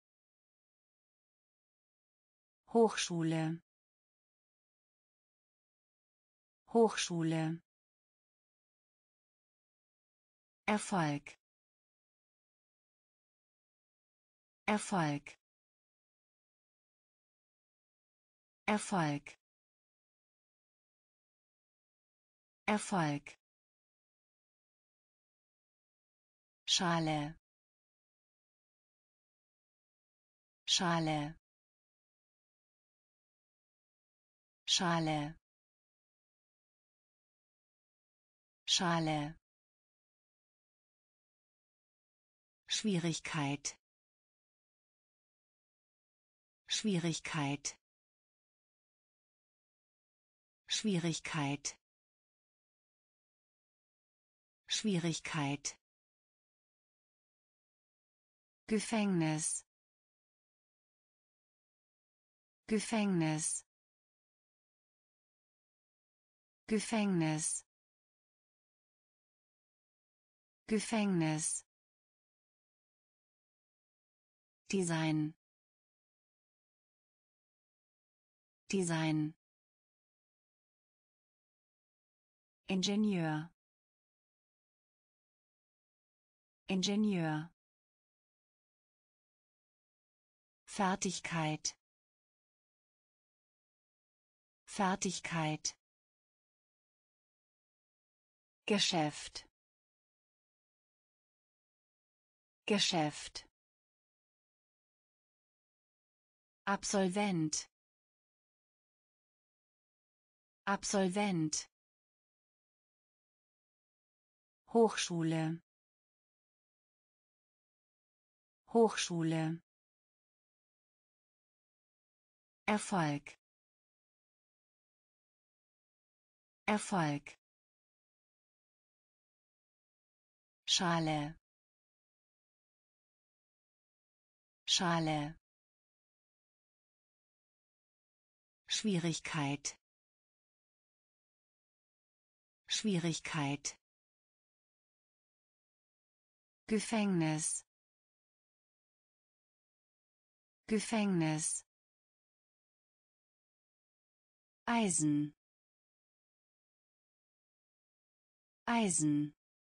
Hochschule, Hochschule, Erfolg, Erfolg, Erfolg, Erfolg, Schale, Schale, Schale, Schale, Schwierigkeit, Schwierigkeit, Schwierigkeit, Schwierigkeit, Gefängnis, Gefängnis, Gefängnis, Gefängnis, Design, Design, Ingenieur, Ingenieur, Fertigkeit, Fertigkeit, Geschäft, Geschäft, Absolvent, Absolvent, Hochschule, Hochschule, Erfolg, Erfolg, Schale, Schale, Schwierigkeit, Schwierigkeit, Gefängnis, Gefängnis, Eisen, Eisen,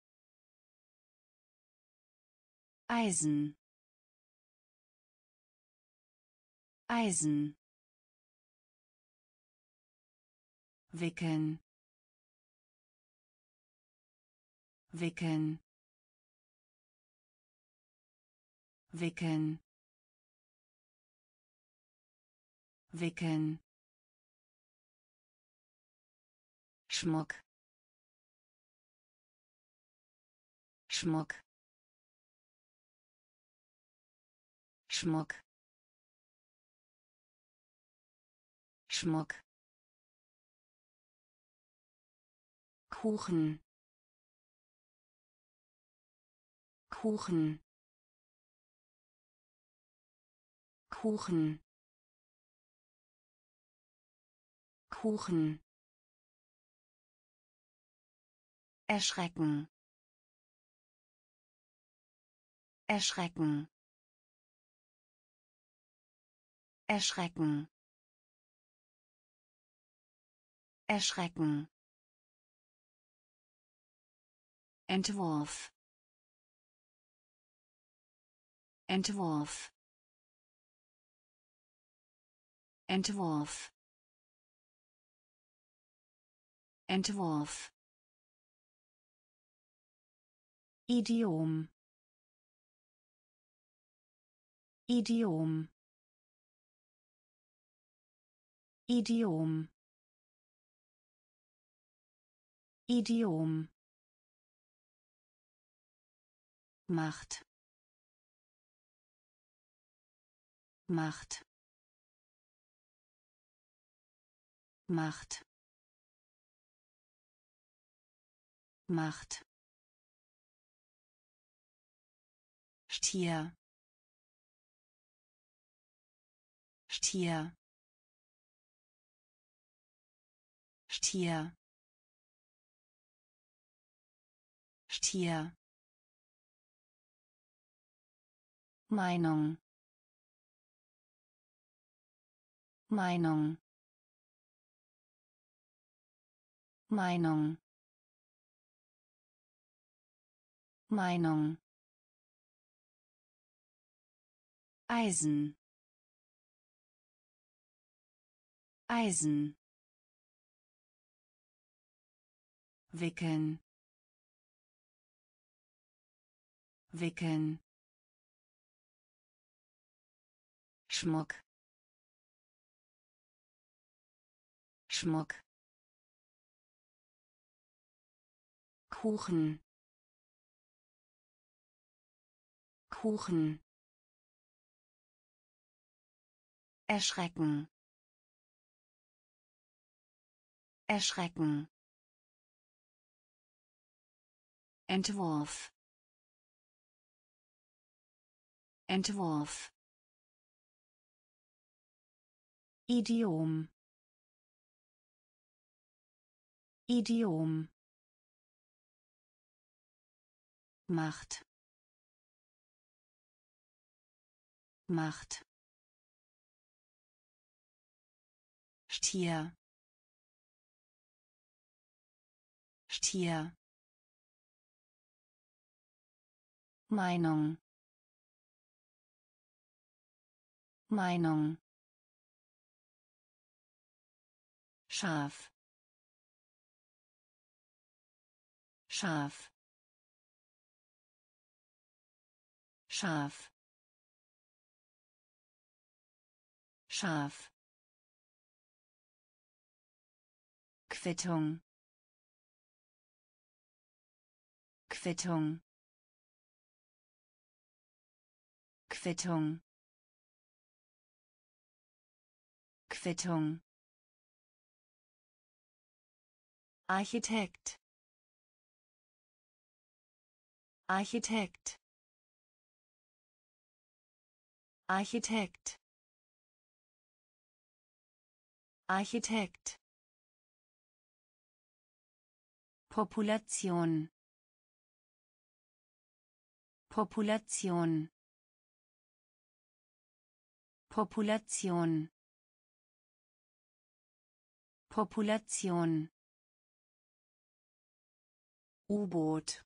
Eisen, Eisen, wickeln, wickeln, wickeln, wickeln, Schmuck, Schmuck, Schmuck, Schmuck, Kuchen, Kuchen, Kuchen, Kuchen, erschrecken, erschrecken, erschrecken, erschrecken, Entwurf, Entwurf, Entwurf, Entwurf, Idiom, Idiom, Idiom, Idiom, Macht, Macht, Macht, Macht, Stier, Stier, Stier, Stier, Meinung, Meinung, Meinung, Meinung, Eisen, Eisen, wickeln, wickeln, Schmuck, Schmuck, Kuchen, Kuchen, erschrecken, erschrecken, Entwurf, Entwurf, Idiom, Idiom, Macht, Macht, Stier, Stier, Meinung, Meinung, Schaf, Schaf, Schaf, Schaf, Quittung, Quittung, Quittung, Quittung, Architekt, Architekt, Architekt, Architekt, Population, Population, Population, Population U-Boot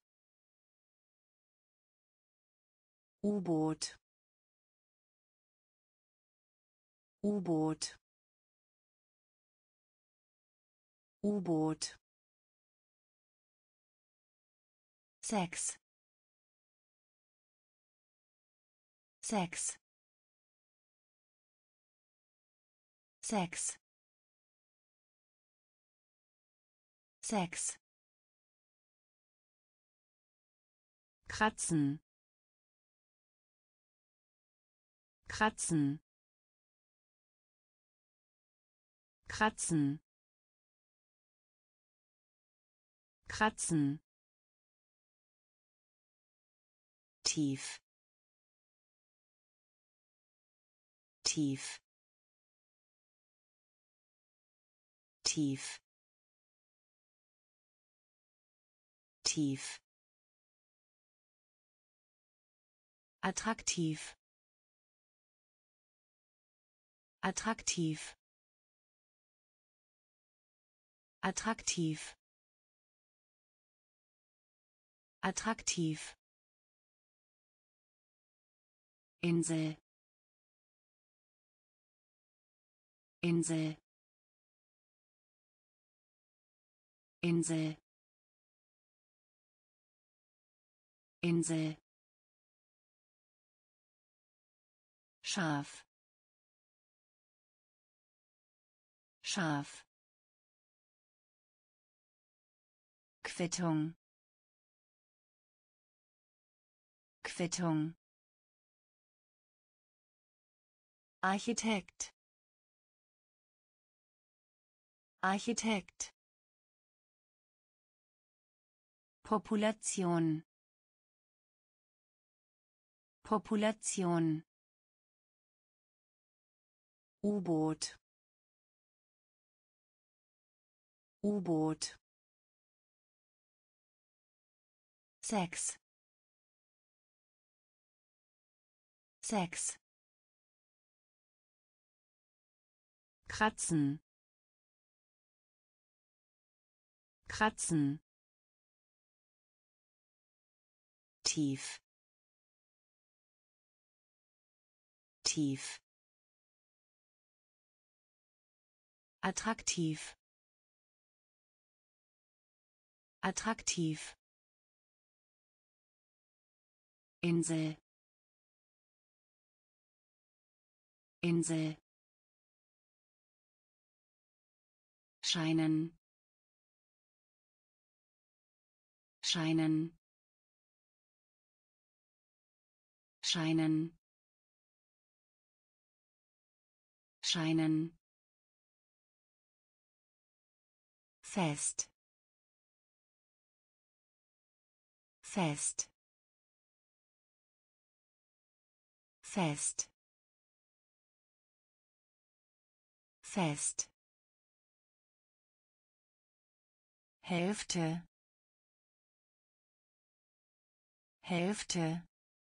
U-Boot U-Boot U-Boot Sex Sex Sex Sex kratzen kratzen kratzen kratzen tief tief tief tief attraktiv attraktiv attraktiv attraktiv Insel Insel Insel Insel scharf scharf Quittung Quittung Architekt Architekt Population Population U-Boot U-Boot Sex Sex kratzen kratzen tief tief attraktiv attraktiv Insel Insel scheinen scheinen scheinen scheinen fest fest fest fest Hälfte Hälfte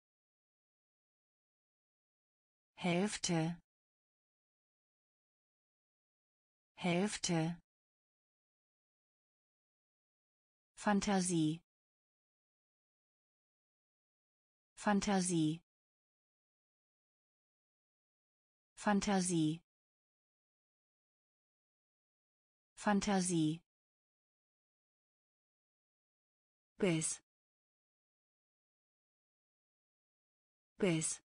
Hälfte Hälfte Fantasie Fantasie Fantasie Fantasie bis bis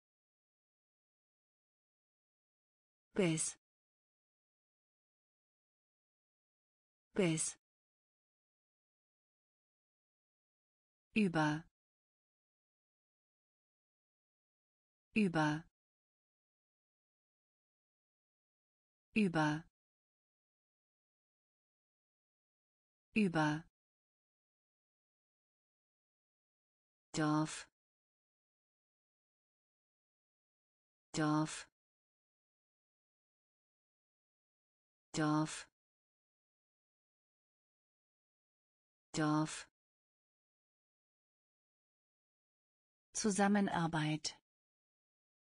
bis bis über über über über Dorf Dorf Dorf Dorf Zusammenarbeit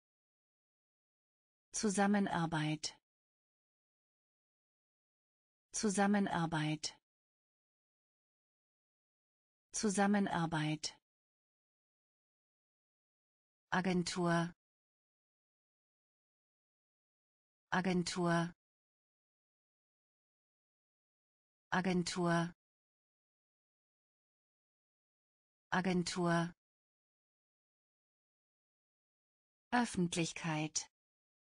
Zusammenarbeit Zusammenarbeit. Zusammenarbeit. Agentur. Agentur. Agentur. Agentur. Öffentlichkeit.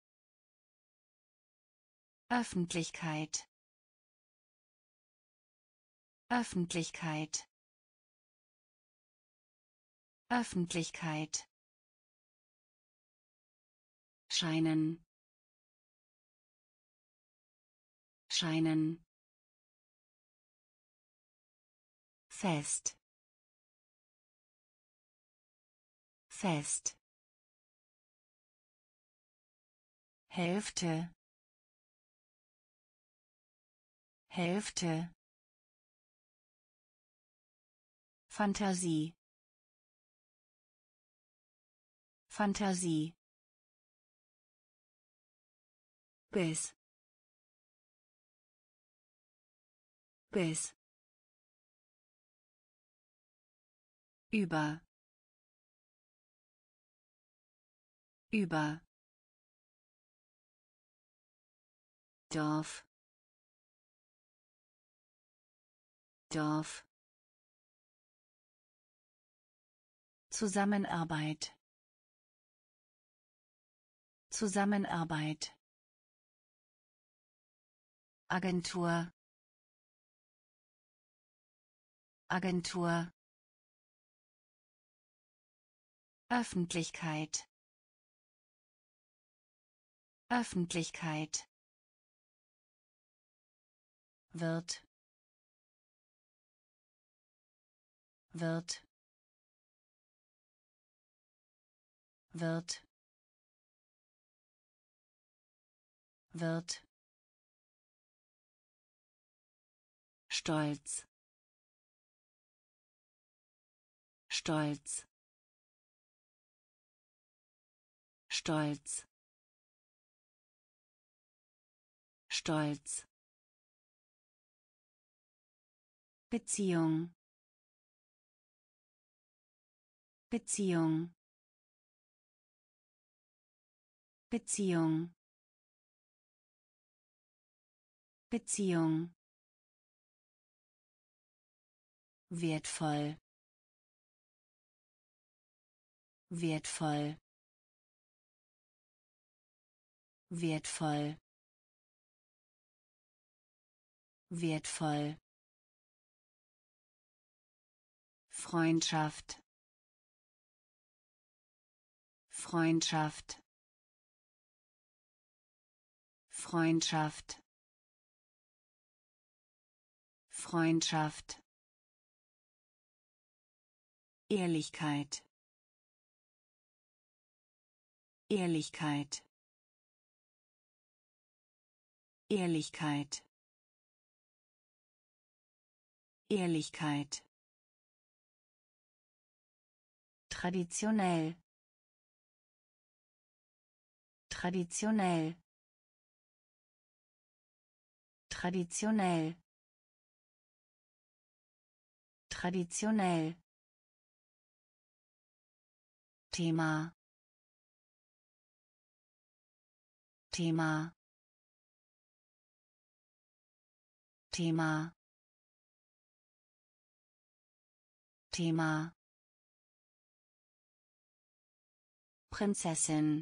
Öffentlichkeit. Öffentlichkeit. Öffentlichkeit. Scheinen. Scheinen. Fest. Fest. Hälfte. Hälfte. Fantasie. Fantasie. Bis. Bis. Über. Über. Dorf. Dorf. Zusammenarbeit. Zusammenarbeit. Agentur. Agentur. Öffentlichkeit. Öffentlichkeit. Wird. Wird. Wird. Wird. Stolz. Stolz. Stolz. Stolz. Beziehung. Beziehung. Beziehung. Beziehung. Wertvoll. Wertvoll. Wertvoll. Wertvoll. Freundschaft. Freundschaft. Freundschaft. Freundschaft. Ehrlichkeit. Ehrlichkeit. Ehrlichkeit. Ehrlichkeit. Traditionell. Traditionell. Traditionell. Traditionell. Thema. Thema. Thema. Thema. Prinzessin.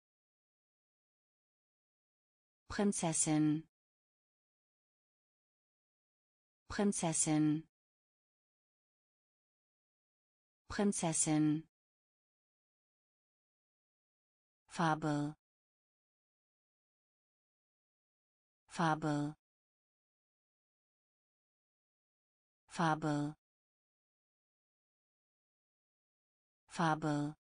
Prinzessin. Prinzessin. Prinzessin. Farbe. Farbe. Farbe. Farbe.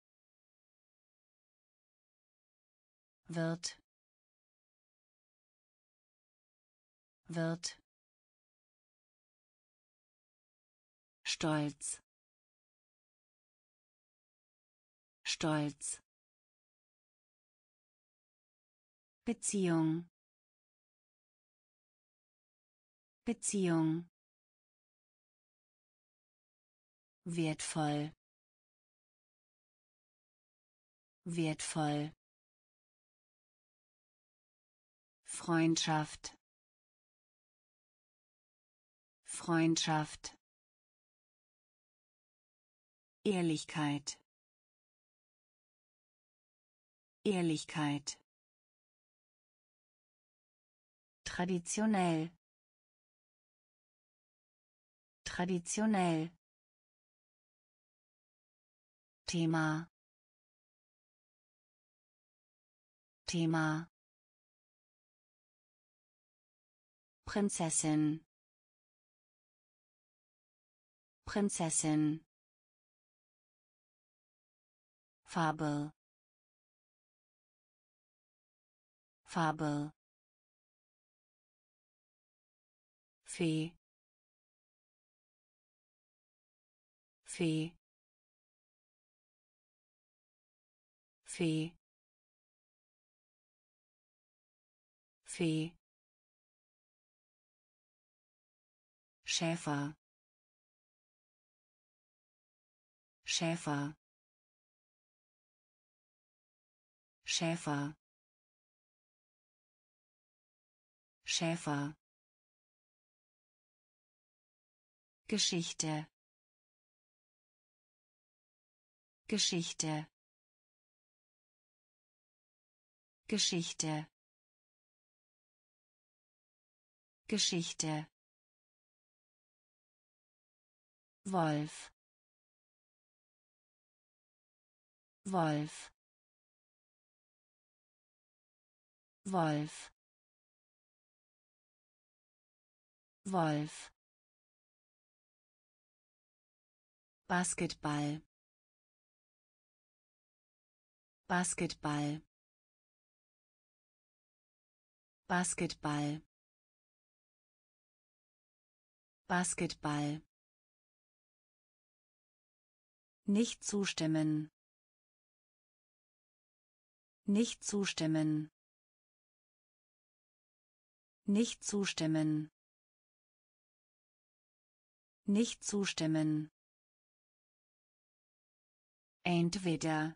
Wird. Wird. Stolz. Stolz. Beziehung. Beziehung. Wertvoll. Wertvoll. Freundschaft. Freundschaft. Ehrlichkeit. Ehrlichkeit. Traditionell. Traditionell. Thema. Thema. Prinzessin. Prinzessin. Farbe. Farbe. Fee. Fee. Fee. Fee. Schäfer. Schäfer. Schäfer. Schäfer. Geschichte. Geschichte. Geschichte. Geschichte. Wolf. Wolf. Wolf. Wolf. Basketball. Basketball. Basketball. Basketball. Nicht zustimmen. Nicht zustimmen. Nicht zustimmen. Nicht zustimmen. Entweder.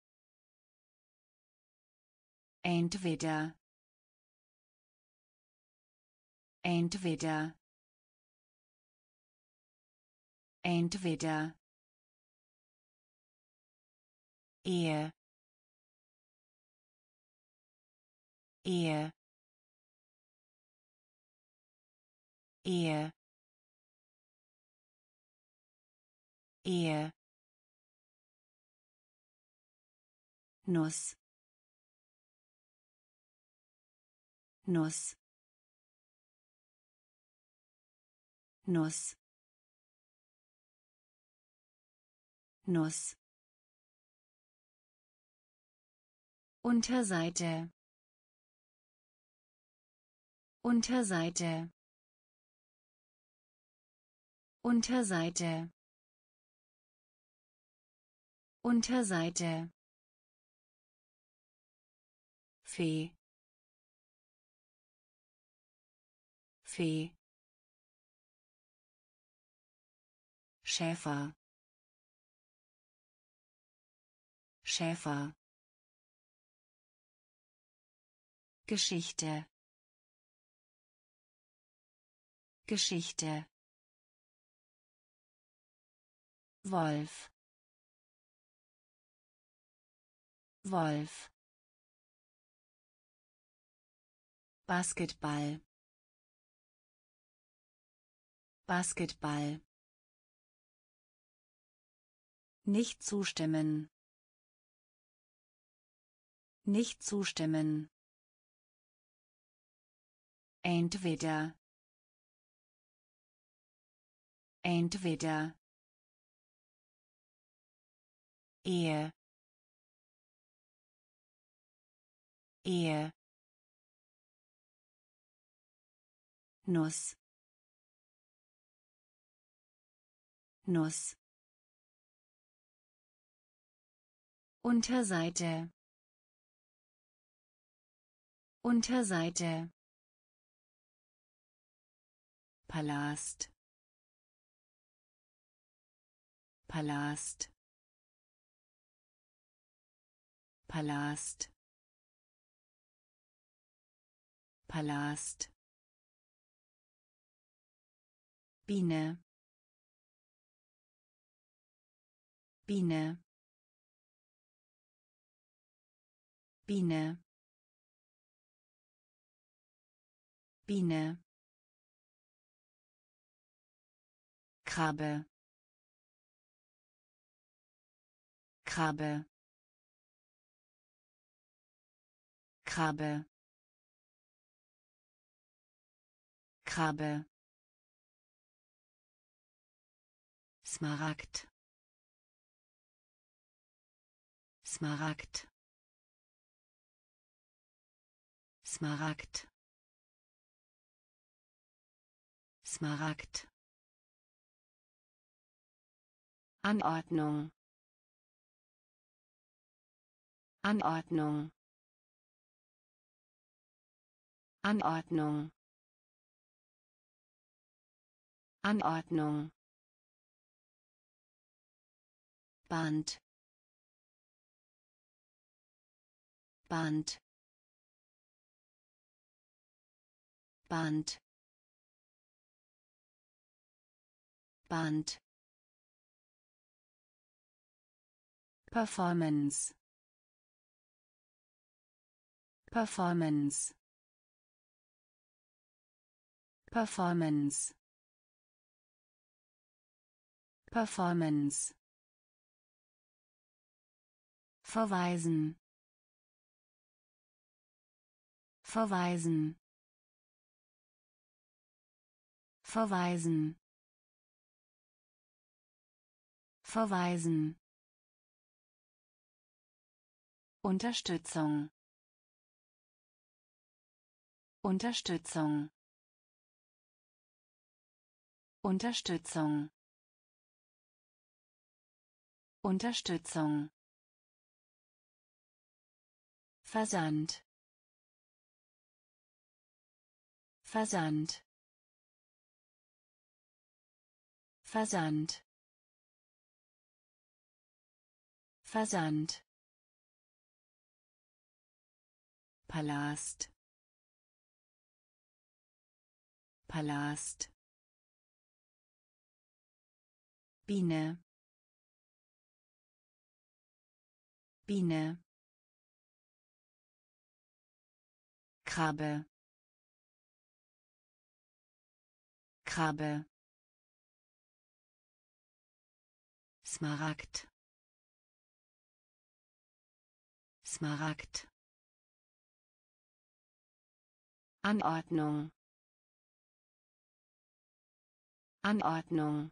Entweder. Entweder. Entweder. Ehe. Ehe. Ehe. Ehe. Nuss. Nuss. Nuss. Nuss. Unterseite. Unterseite. Unterseite. Unterseite. Fee. Fee. Schäfer. Schäfer. Geschichte. Geschichte. Wolf. Wolf. Basketball. Basketball. Nicht zustimmen. Nicht zustimmen. Entweder. Entweder. Ehe. Ehe. Nuss. Nuss. Unterseite. Unterseite. Palast, Palast, Palast, Palast, Biene, Biene, Biene, Biene, Krabbe, Krabbe, Krabbe, Krabbe, Smaragd, Smaragd, Smaragd, Smaragd, Anordnung, Anordnung, Anordnung, Anordnung, Band, Band, Band, Band, Performance, Performance, Performance, Performance, verweisen, verweisen, verweisen, verweisen, Unterstützung, Unterstützung, Unterstützung, Unterstützung, Versand, Versand, Versand, Versand, Palast, Palast, Biene, Biene, Krabbe, Krabbe, Smaragd, Smaragd, Anordnung, Anordnung,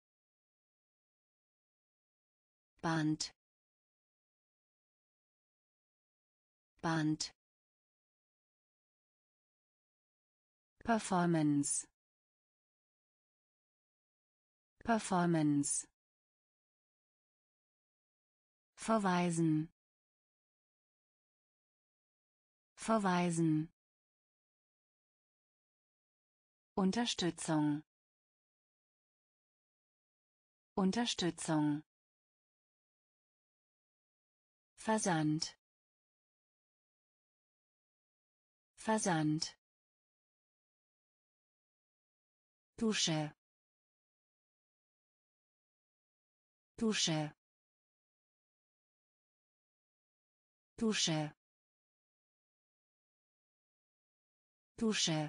Band, Band, Performance, Performance, verweisen, verweisen, Unterstützung, Unterstützung, Versand, Versand, Dusche, Dusche, Dusche, Dusche,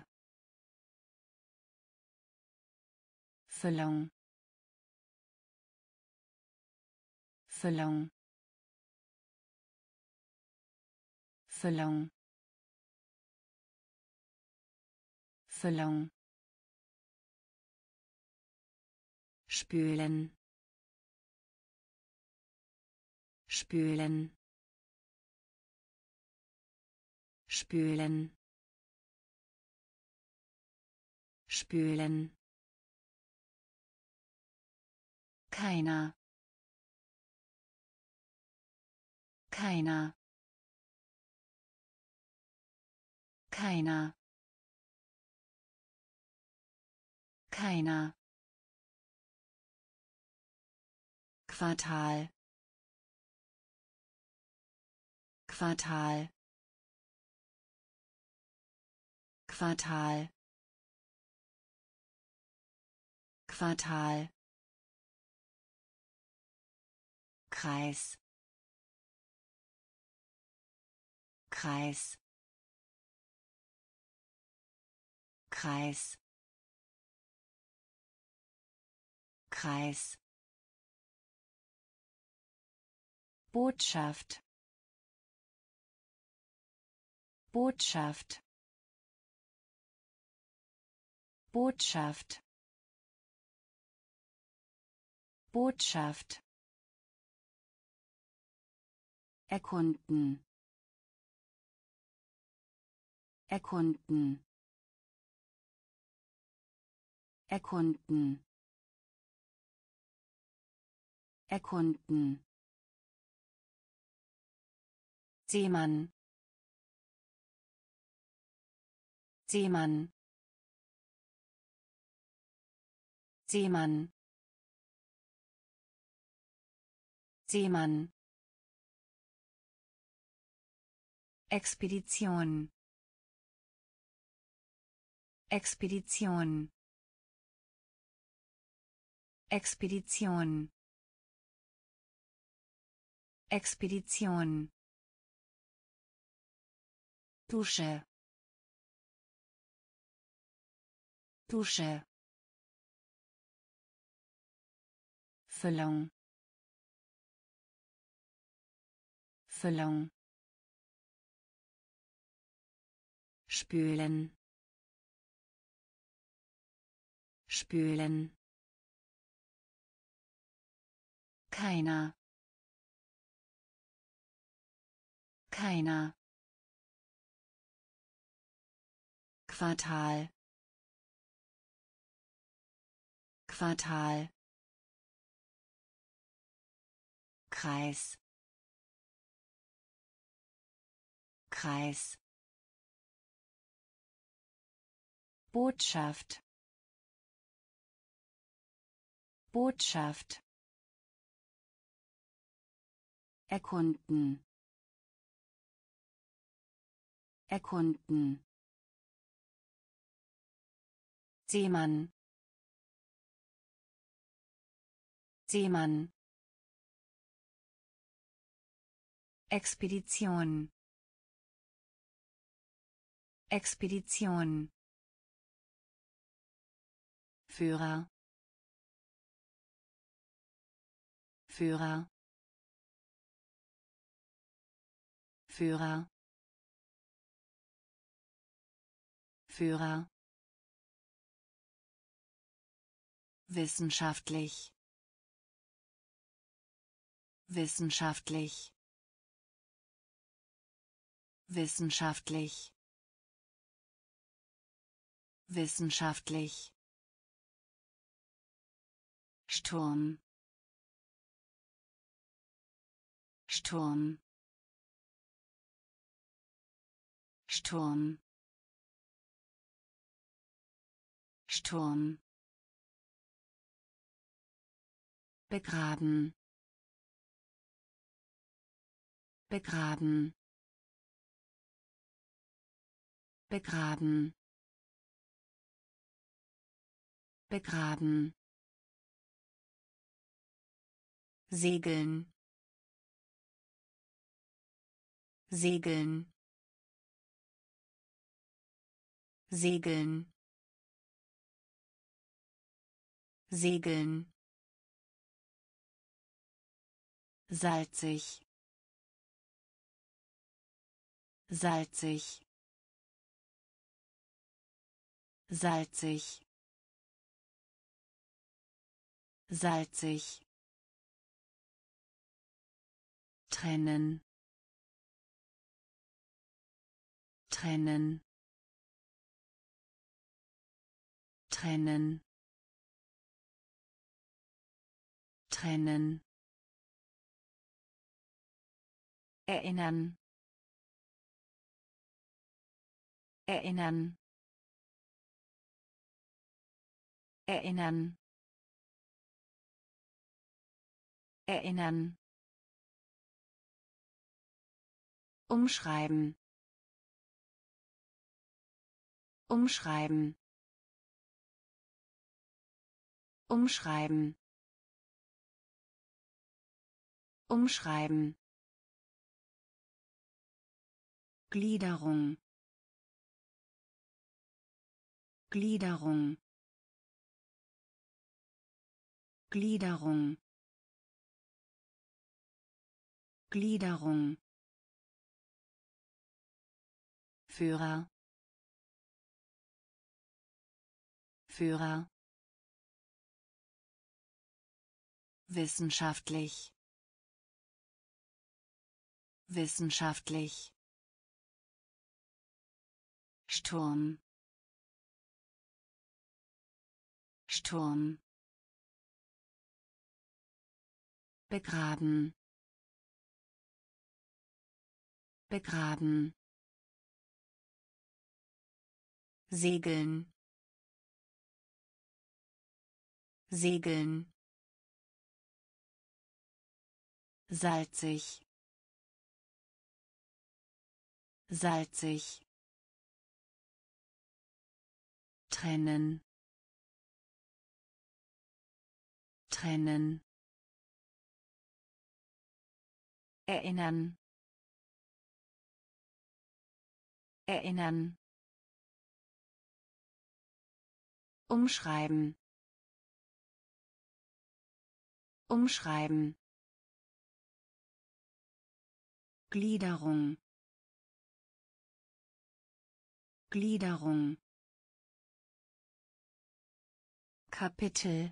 Füllung, Füllung, Füllung, Füllung, spülen, spülen, spülen, spülen, keiner, keiner, keiner, keiner Quartal Quartal Quartal Quartal Kreis Kreis Kreis Kreis Botschaft Botschaft Botschaft Botschaft erkunden erkunden erkunden erkunden Seemann Seemann Seemann Seemann Expedition Expedition Expedition Expedition Dusche Dusche Füllung Füllung spülen spülen keiner keiner Quartal Quartal Kreis Kreis Botschaft Botschaft erkunden erkunden Seemann Seemann Expedition Expedition Führer Führer Führer Führer wissenschaftlich wissenschaftlich wissenschaftlich wissenschaftlich Sturm Sturm Sturm Sturm begraben begraben begraben begraben segeln segeln segeln segeln salzig salzig salzig salzig trennen trennen trennen trennen erinnern erinnern Erinnern. Erinnern. Umschreiben. Umschreiben. Umschreiben. Umschreiben. Gliederung. Gliederung. Gliederung. Gliederung. Führer. Führer. Wissenschaftlich. Wissenschaftlich. Sturm. Sturm. Begraben. Begraben. Segeln. Segeln. Salzig. Salzig. Trennen. Trennen. Erinnern. Erinnern. Umschreiben. Umschreiben. Gliederung. Gliederung. Kapitel.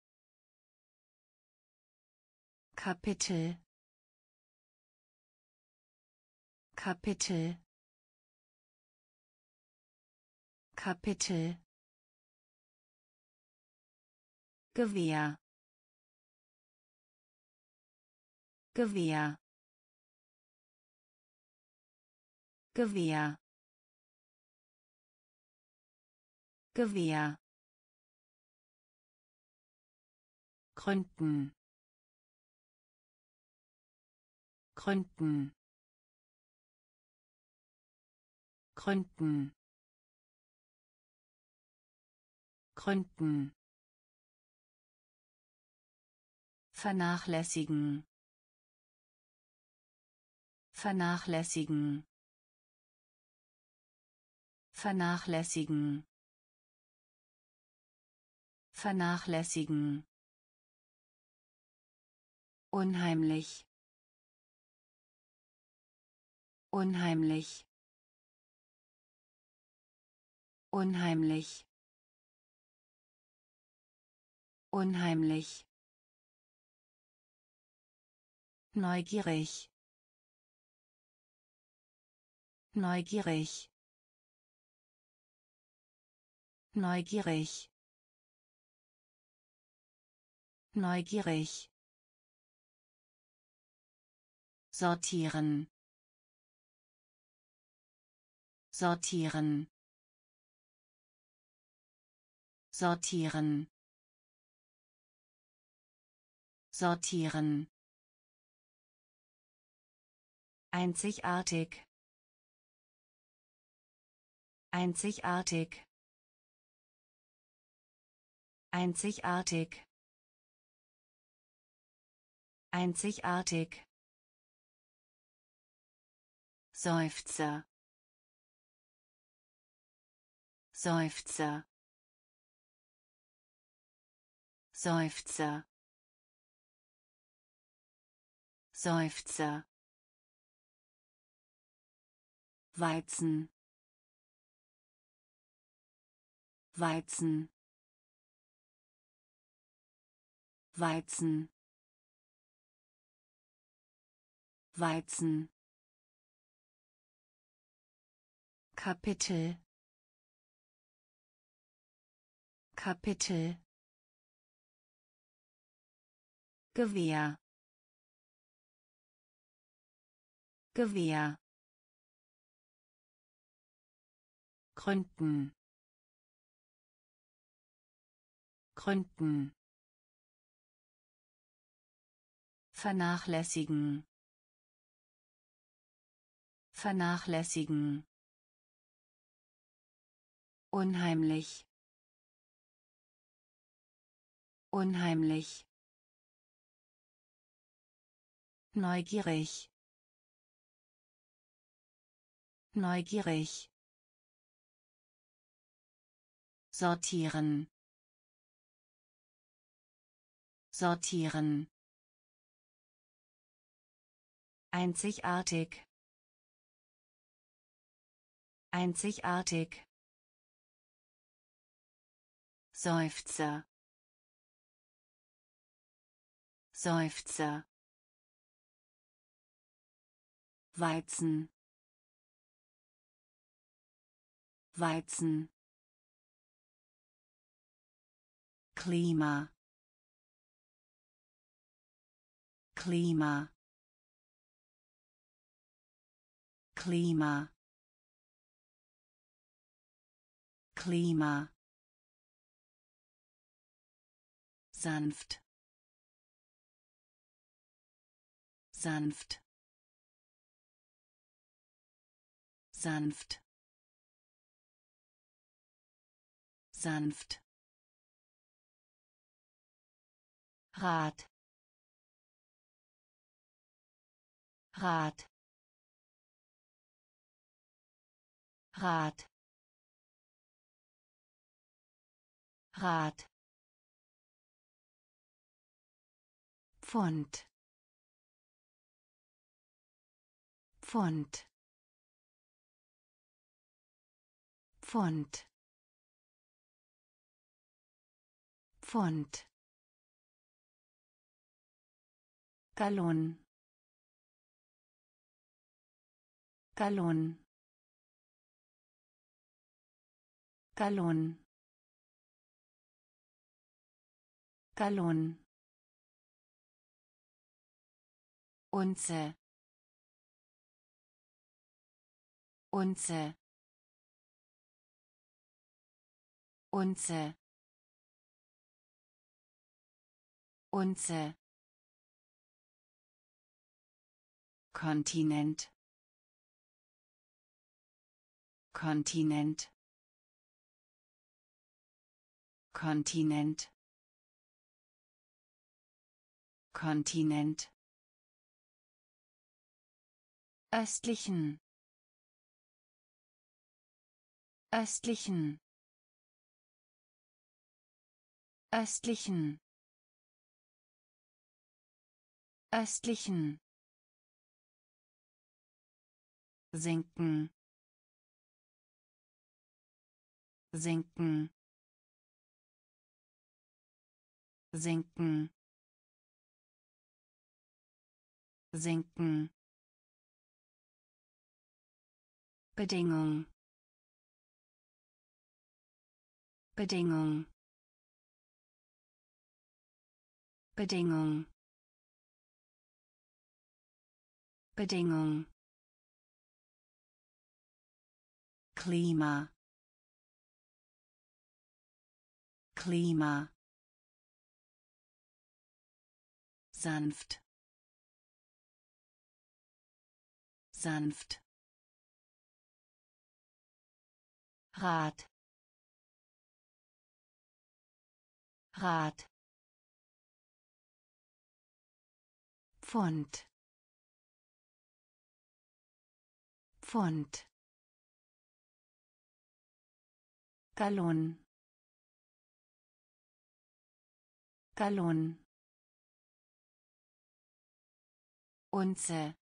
Kapitel. Kapitel. Kapitel. Gewehr. Gewehr. Gewehr. Gewehr. Gründen. Gründen. Gründen. Gründen. Vernachlässigen. Vernachlässigen. Vernachlässigen. Vernachlässigen. Unheimlich. Unheimlich. Unheimlich. Unheimlich. Neugierig. Neugierig. Neugierig. Neugierig. Sortieren. Sortieren. Sortieren. Sortieren. Einzigartig. Einzigartig. Einzigartig. Einzigartig. Seufzer. Seufzer. Seufzer. Seufzer. Weizen. Weizen. Weizen. Weizen. Kapitel. Kapitel. Gewehr. Gewehr. Gründen. gründen, vernachlässigen, vernachlässigen, unheimlich, unheimlich, neugierig, neugierig, sortieren, sortieren, einzigartig, einzigartig, Seufzer, Seufzer, Weizen, Weizen, Klima, Klima, Klima, Klima, sanft, sanft, sanft, sanft, Rat, Rat, Rat, Rat, Pfund, Pfund, Pfund, Pfund, Gallon, Gallon, Gallon, Gallon, Unze, Unze, Unze, Unze, Kontinent, Kontinent, Kontinent, Kontinent, östlichen, östlichen, östlichen, östlichen, sinken, sinken, sinken, sinken, Bedingung, Bedingung, Bedingung, Bedingung, Klima, Klima, sanft, sanft, Rat, Rat, Pfund, Pfund, Gallon, Gallon, Unze,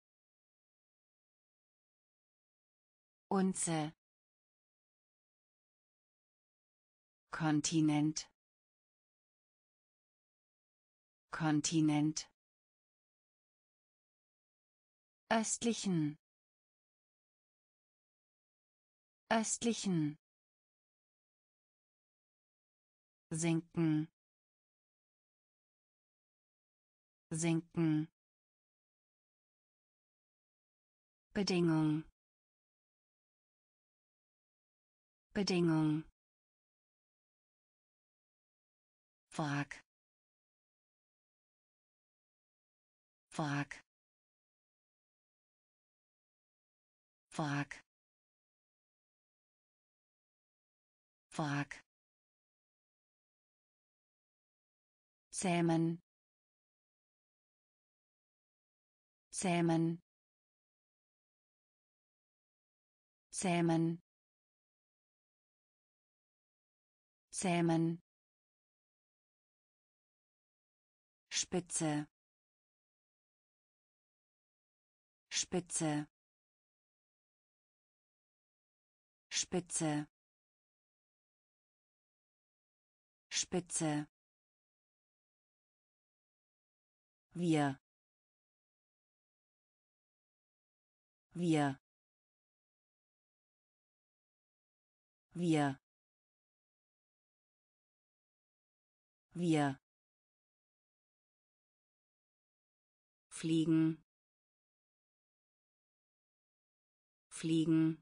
Unze, Kontinent, Kontinent, östlichen, östlichen, sinken, sinken, Bedingung, Bedingung, Wrack. Wrack. Wrack. Wrack. Zähmen. Zähmen. Zähmen. Zähmen. Spitze. Spitze. Spitze. Spitze. Wir. Wir. Wir. Wir. Fliegen. Fliegen.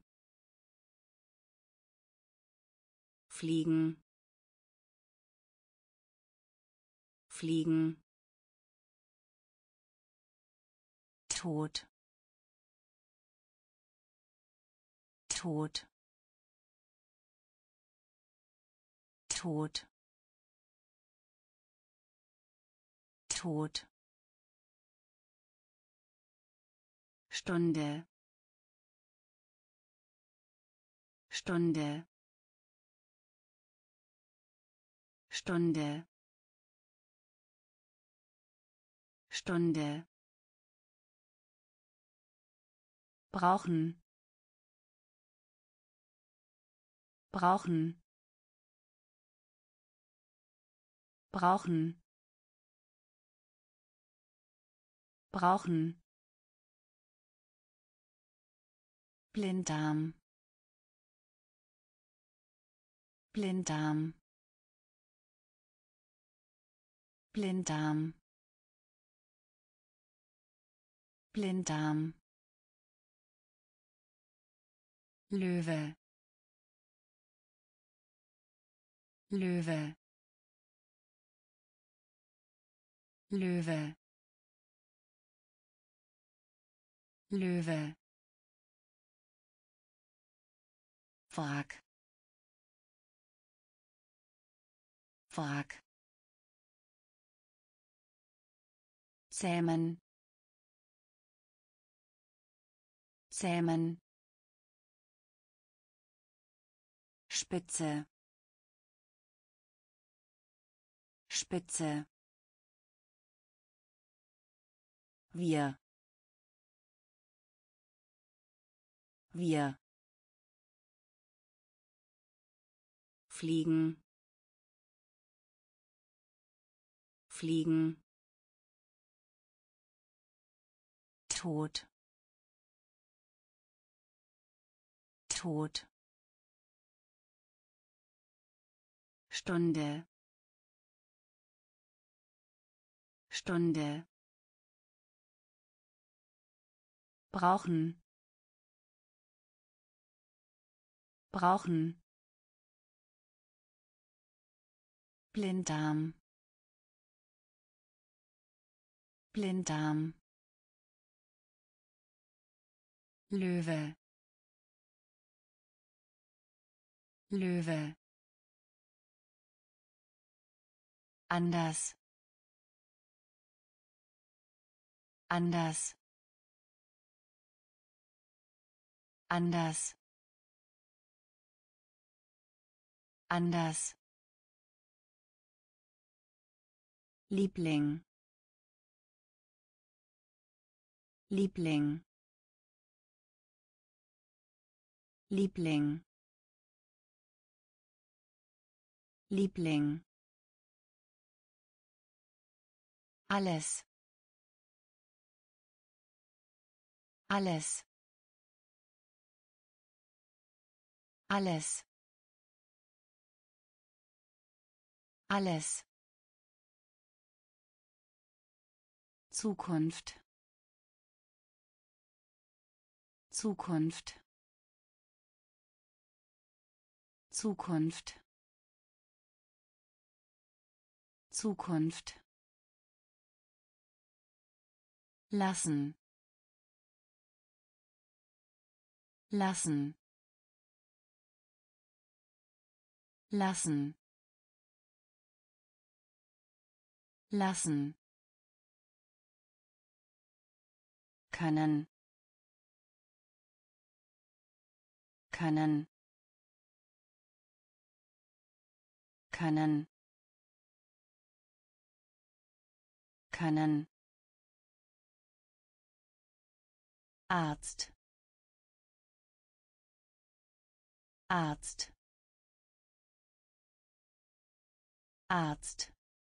Fliegen. Fliegen. Tod. Tod. Tod. Tod. Stunde. Stunde. Stunde. Stunde. Brauchen. Brauchen. Brauchen. Brauchen. Blinddarm. Blinddarm. Blinddarm. Blinddarm. Löwe. Löwe. Löwe. Löwe. Wrack. Wrack. Zähmen. Zähmen. Spitze. Spitze. Wir. Wir. Fliegen. Fliegen. Tod. Tod. Stunde. Stunde. Brauchen. Brauchen. Blinddarm. Blinddarm. Löwe. Löwe. Anders. Anders. Anders. Anders. Liebling. Liebling. Liebling. Liebling. Alles. Alles. Alles. Alles. Zukunft. Zukunft. Zukunft. Zukunft lassen lassen lassen lassen können können können können Arzt Arzt Arzt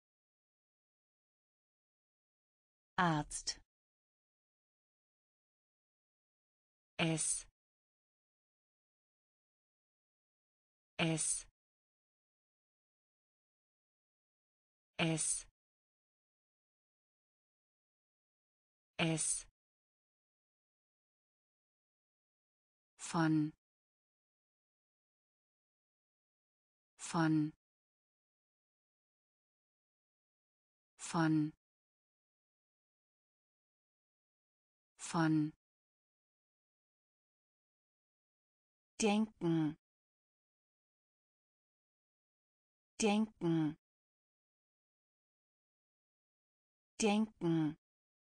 Arzt es es es es von von von von denken denken denken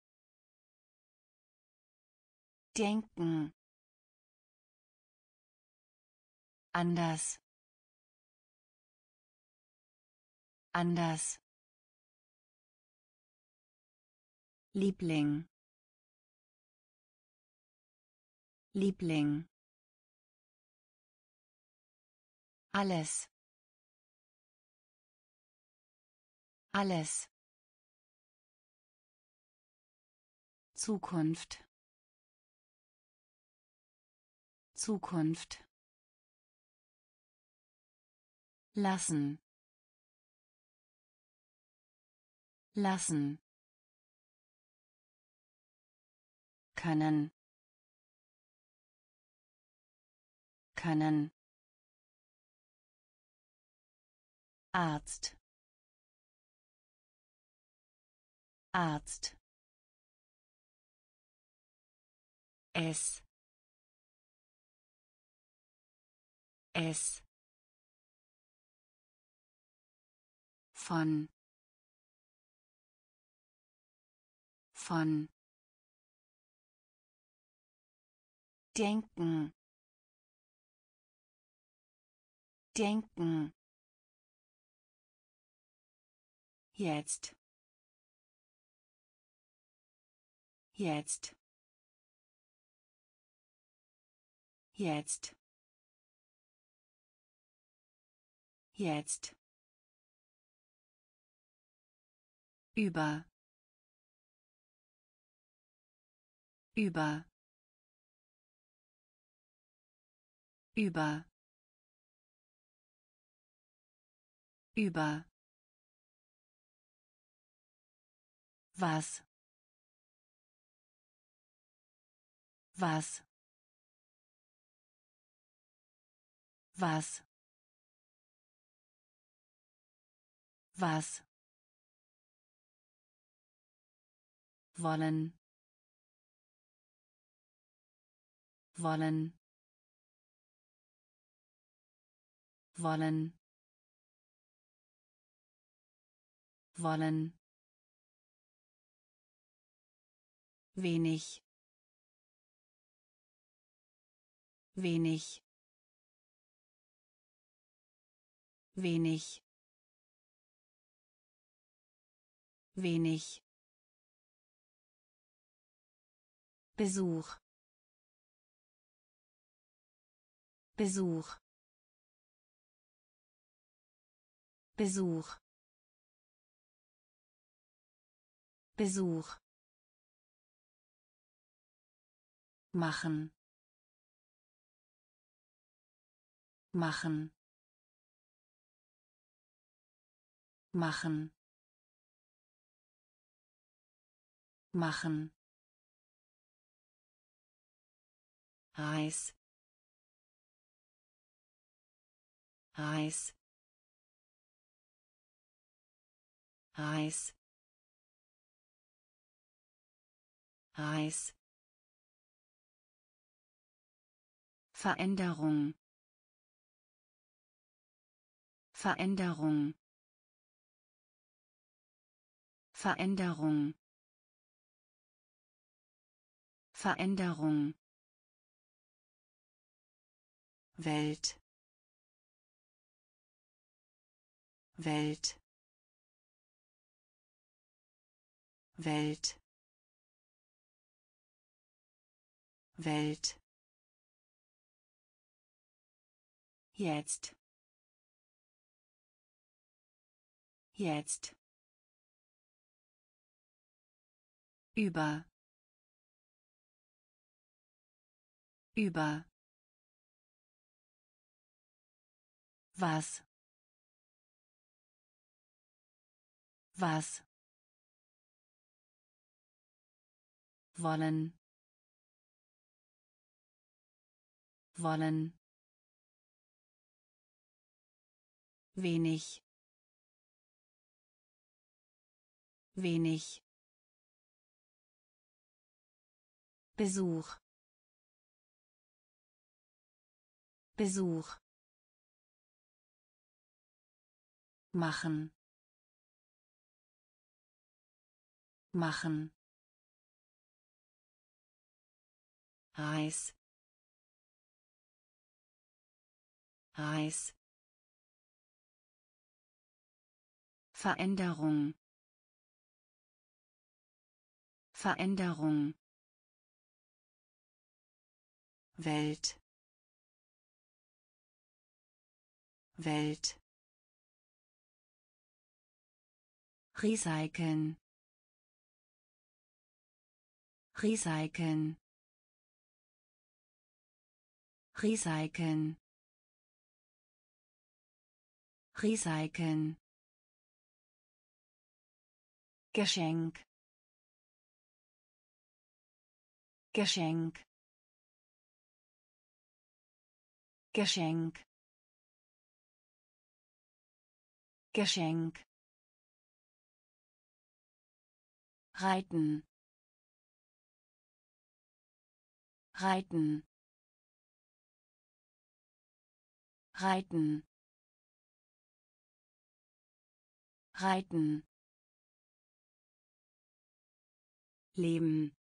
denken anders anders Liebling Liebling alles alles Zukunft Zukunft lassen lassen können können Arzt Arzt es es von denken denken jetzt jetzt jetzt jetzt über über über über was was was was wollen wollen wollen wollen wenig wenig wenig wenig Besuch Besuch Besuch Besuch machen machen machen machen Reis Reis Reis, Reis, Veränderung, Veränderung, Veränderung, Veränderung, Welt, Welt, Welt, Welt, jetzt, jetzt, über, über, was, was, wollen, wollen, wenig, wenig, Besuch, Besuch, machen, machen, Reis, Reis, Veränderung, Veränderung, Welt, Welt, recyceln, recyceln, recyceln, recyceln, Geschenk, Geschenk, Geschenk, Geschenk, reiten, reiten, reiten, reiten, leben,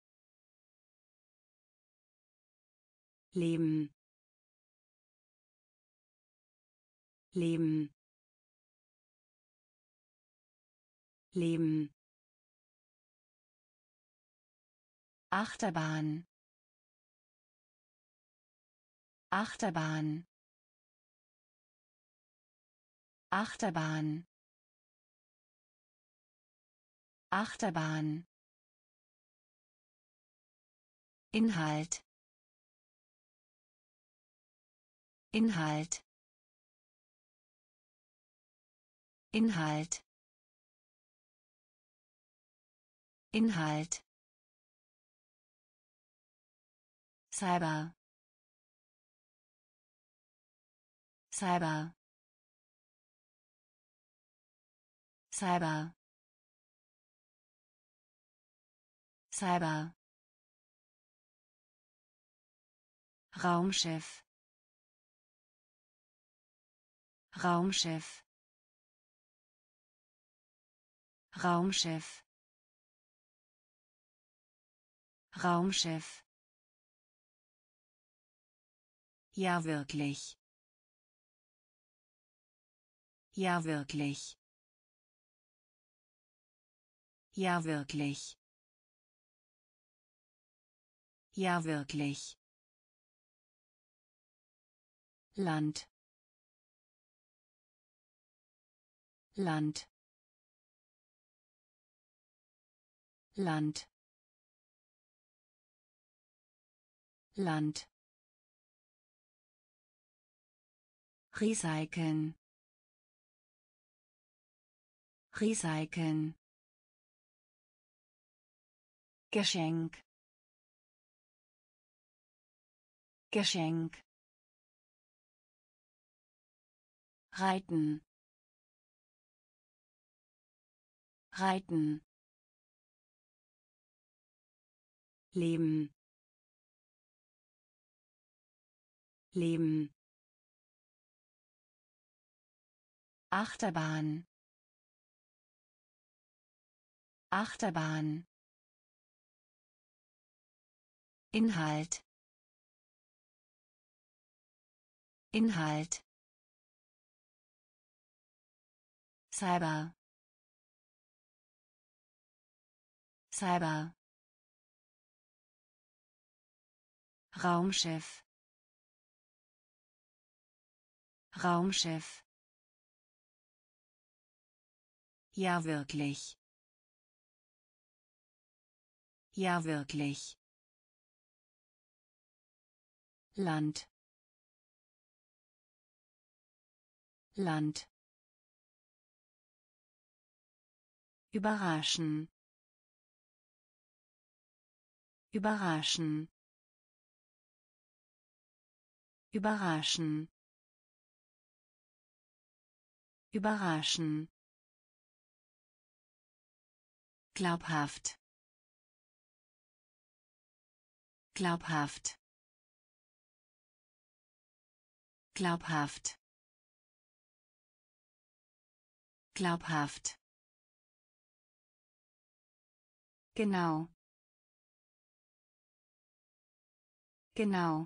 leben, leben, leben, Achterbahn, Achterbahn, Achterbahn, Achterbahn, Inhalt, Inhalt, Inhalt, Inhalt, Cyber, Cyber, Cyber, Cyber, Raumschiff, Raumschiff, Raumschiff, Raumschiff, ja wirklich, ja wirklich, ja wirklich, ja wirklich, Land, Land, Land, Land, recyceln, recyceln, Geschenk, Geschenk, reiten, reiten, leben, leben, Achterbahn, Achterbahn, Inhalt, Inhalt, Cyber, Cyber, Raumschiff, Raumschiff, ja wirklich, ja wirklich, Land, Land, überraschen, überraschen, überraschen, überraschen, glaubhaft, glaubhaft, glaubhaft, glaubhaft, genau, genau,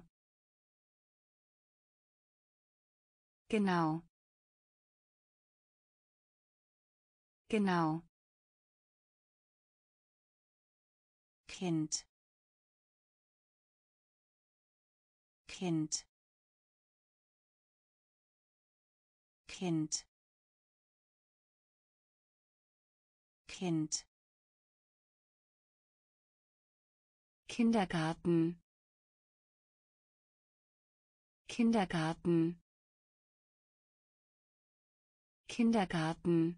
genau, genau, Kind, Kind, Kind, Kind, Kindergarten, Kindergarten, Kindergarten,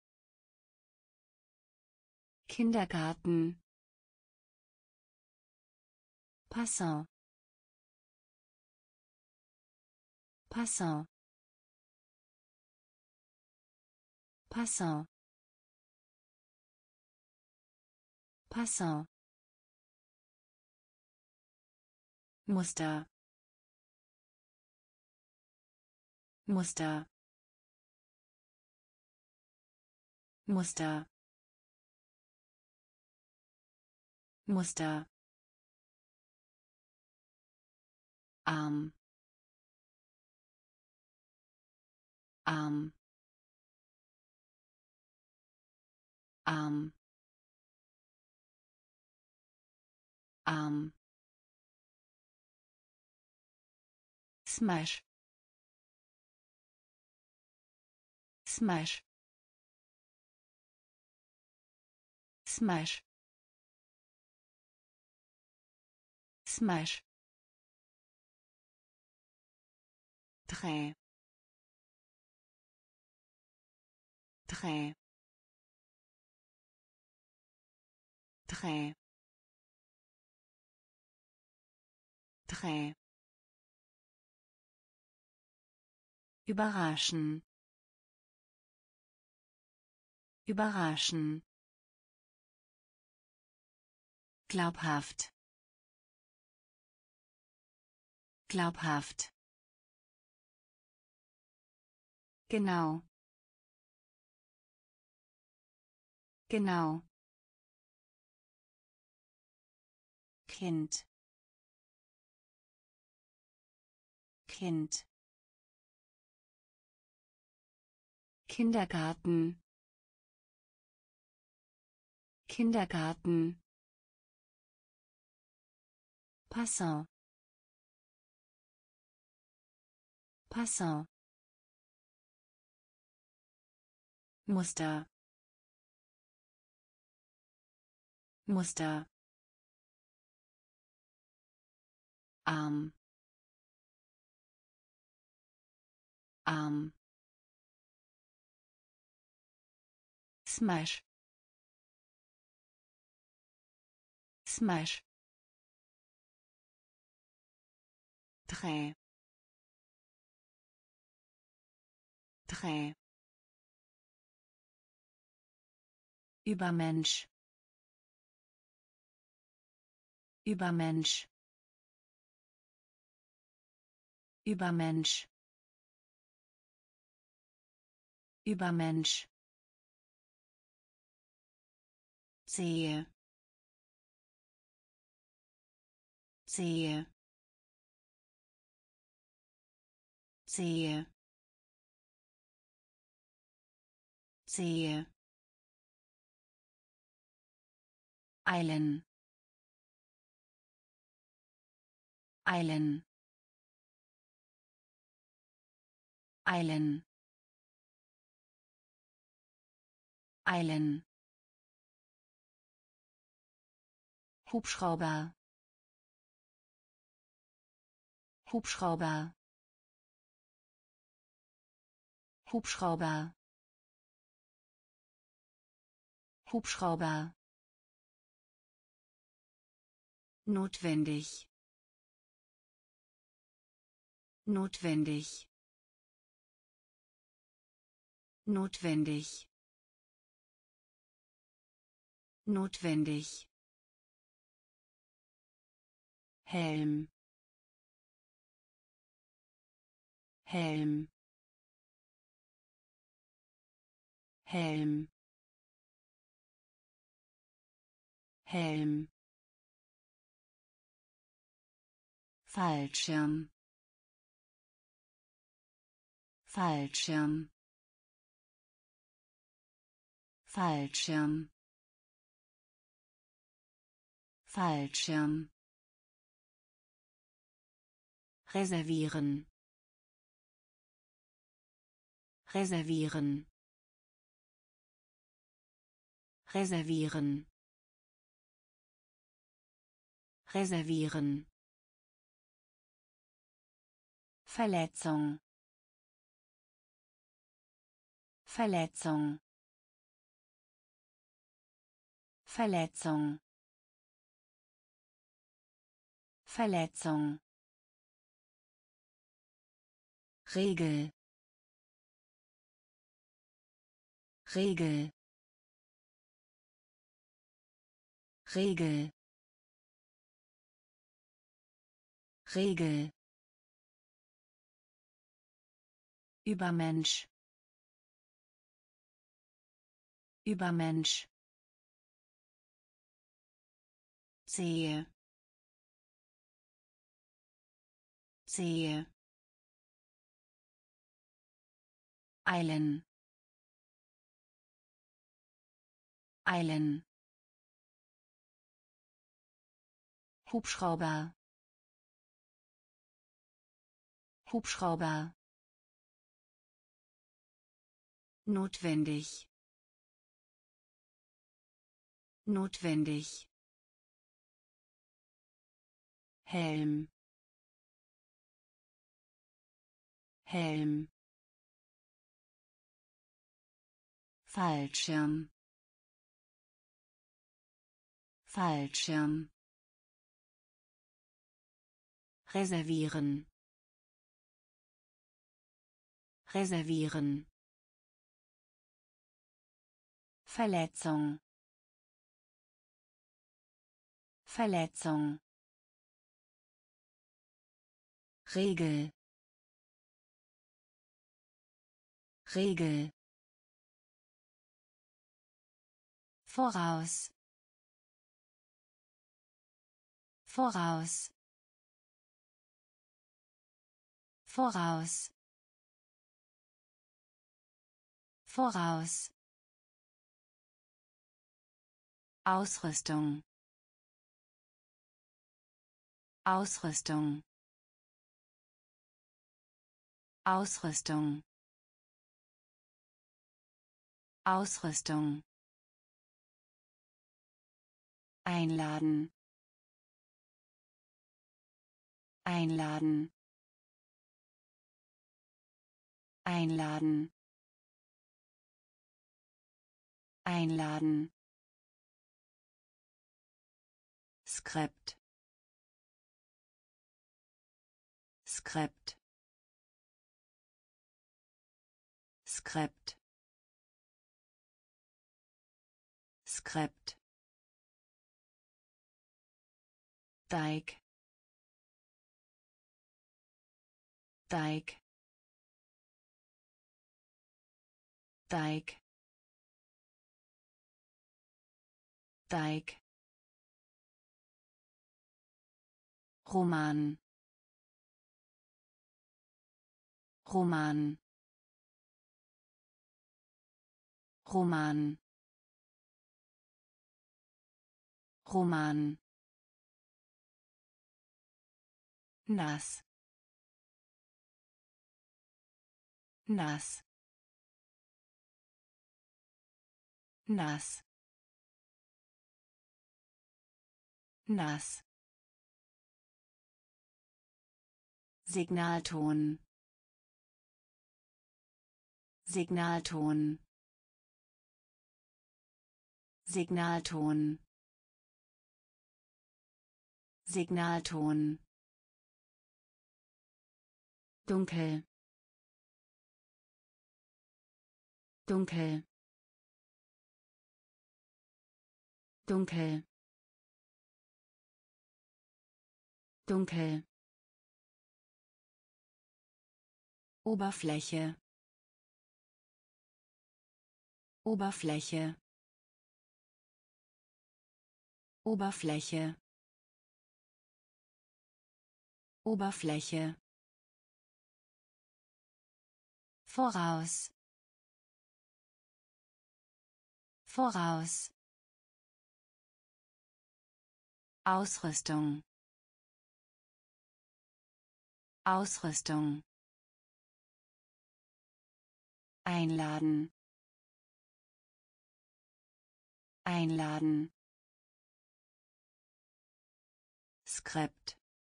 Kindergarten, Passant, Passant, Passant, Passant, Muster, Muster, Muster, Muster, Arm, Arm, Arm, Arm, Smash, Smash, Smash, Smash, Trait, Trait, Trait, Trait, überraschen, überraschen, glaubhaft, glaubhaft, genau, genau, Kind, Kind, Kindergarten, Kindergarten, Passant, Passant, Muster, Muster, Arm, Arm, Smash, Smash, Trait, Trait, Übermensch. Übermensch. Übermensch. Übermensch. Sehe. Sehe. Sehe. Sehe. Eilen. Eilen. Eilen. Eilen. Hubschrauber. Hubschrauber. Hubschrauber. Hubschrauber. Notwendig. Notwendig. Notwendig. Notwendig. Helm. Helm. Helm. Helm. Fallschirm. Fallschirm. Fallschirm. Fallschirm. Reservieren. Reservieren. Reservieren. Reservieren. Verletzung. Verletzung. Verletzung. Verletzung. Regel. Regel. Regel. Regel. Übermensch. Übermensch. Sehe. Sehe. Eilen. Eilen. Hubschrauber. Hubschrauber. Notwendig. Notwendig. Helm. Helm. Fallschirm. Fallschirm. Reservieren. Reservieren. Verletzung. Verletzung. Regel. Regel. Voraus. Voraus. Voraus. Voraus. Ausrüstung. Ausrüstung. Ausrüstung. Ausrüstung. Einladen. Einladen. Einladen. Einladen. Skript. Skript. Skript. Skript. Teig. Teig. Teig. Teig. Roman. Roman. Roman. Roman. Nass. Nass. Nass. Nass. Signalton. Signalton. Signalton. Signalton. Dunkel. Dunkel. Dunkel. Dunkel. Oberfläche. Oberfläche. Oberfläche. Oberfläche. Voraus. Voraus. Ausrüstung. Ausrüstung. Einladen. Einladen. Skript.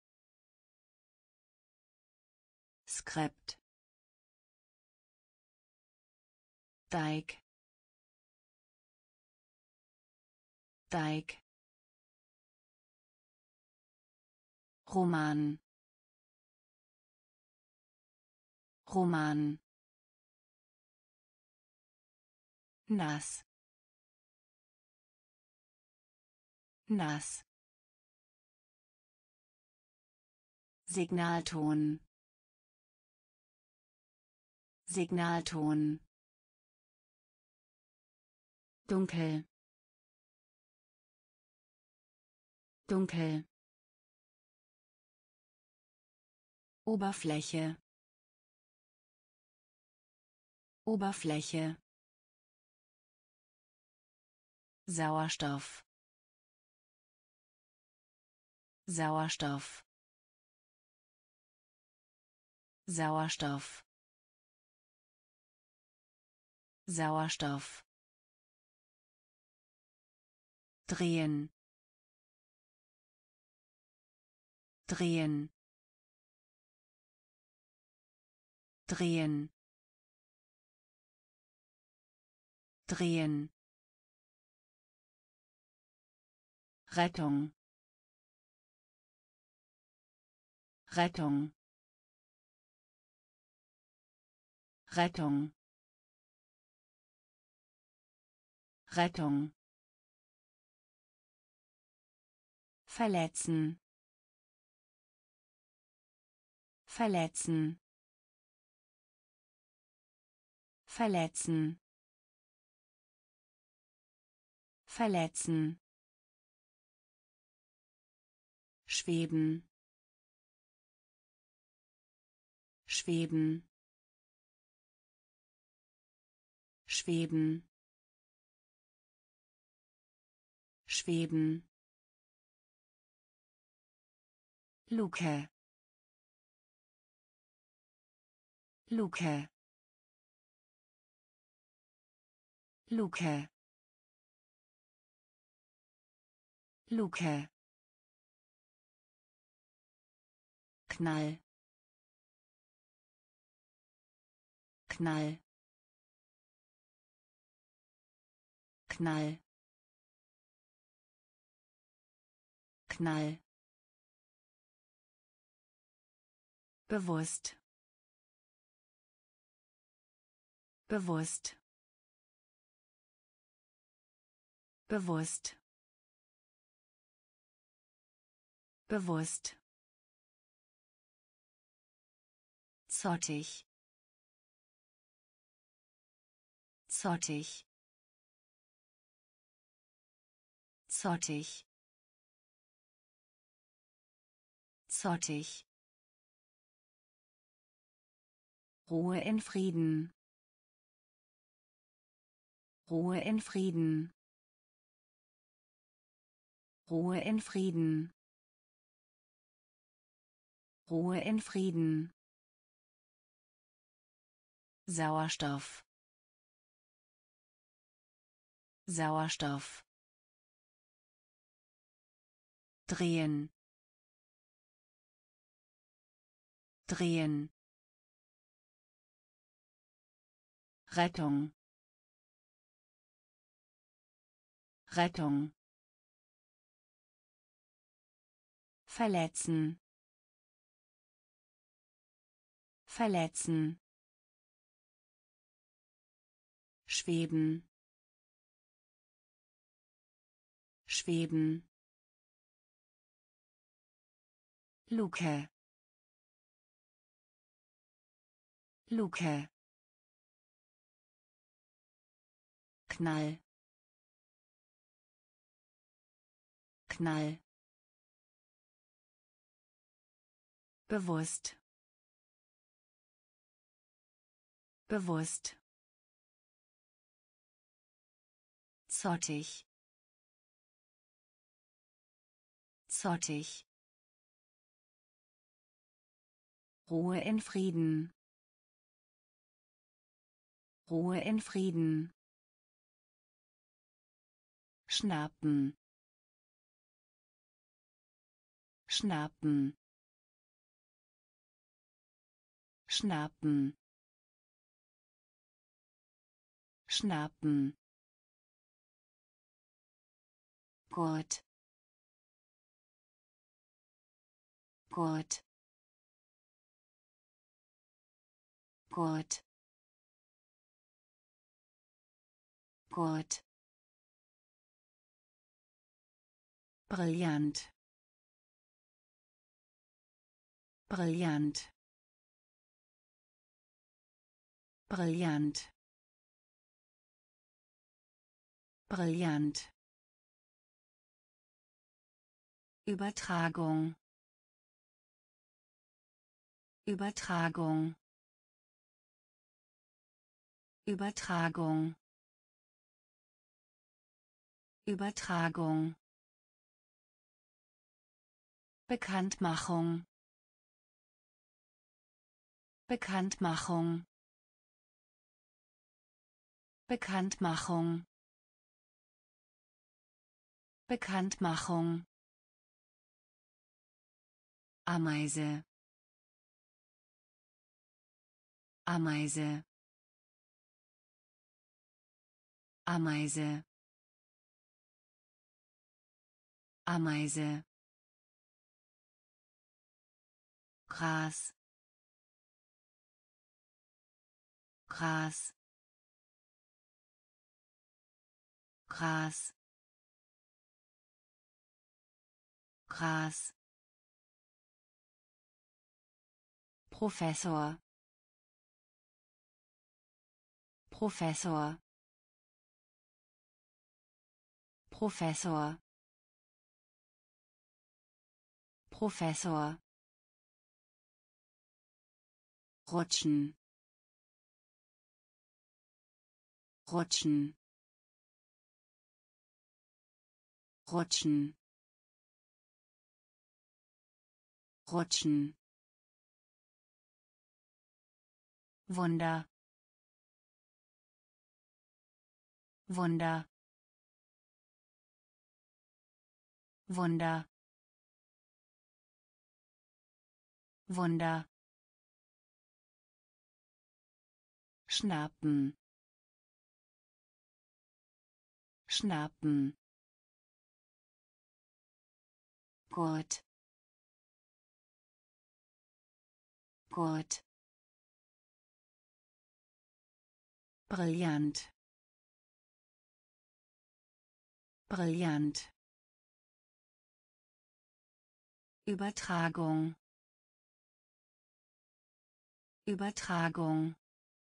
Skript. Teig. Teig. Roman. Roman. Nass. Nass. Signalton. Signalton. Dunkel. Dunkel. Oberfläche. Oberfläche. Sauerstoff. Sauerstoff. Sauerstoff. Sauerstoff. Drehen. Drehen. Drehen. Drehen. Rettung. Rettung. Rettung. Rettung. Verletzen. Verletzen. Verletzen. Verletzen. Schweben. Schweben. Schweben. Schweben. Luke. Luke. Luke. Luke. Knall. Knall. Knall. Knall. Bewusst. Bewusst. bewusst bewusst zottig zottig zottig zottig Ruhe in Frieden Ruhe in Frieden Ruhe in Frieden Ruhe in Frieden Sauerstoff Sauerstoff drehen drehen Rettung Rettung verletzen verletzen schweben schweben Luke Luke Knall Knall bewusst bewusst zottig zottig Ruhe in Frieden Ruhe in Frieden schnappen schnappen schnappen schnappen Gurt Gurt Gurt Gurt brillant brillant brillant brillant Übertragung Übertragung Übertragung Übertragung Bekanntmachung Bekanntmachung Bekanntmachung Bekanntmachung Ameise Ameise Ameise Ameise Gras Gras Gras Gras Professor Professor Professor Professor rutschen rutschen rutschen rutschen Wunder Wunder Wunder Wunder schnappen schnappen Gurt Gurt brillant brillant, Übertragung, Übertragung,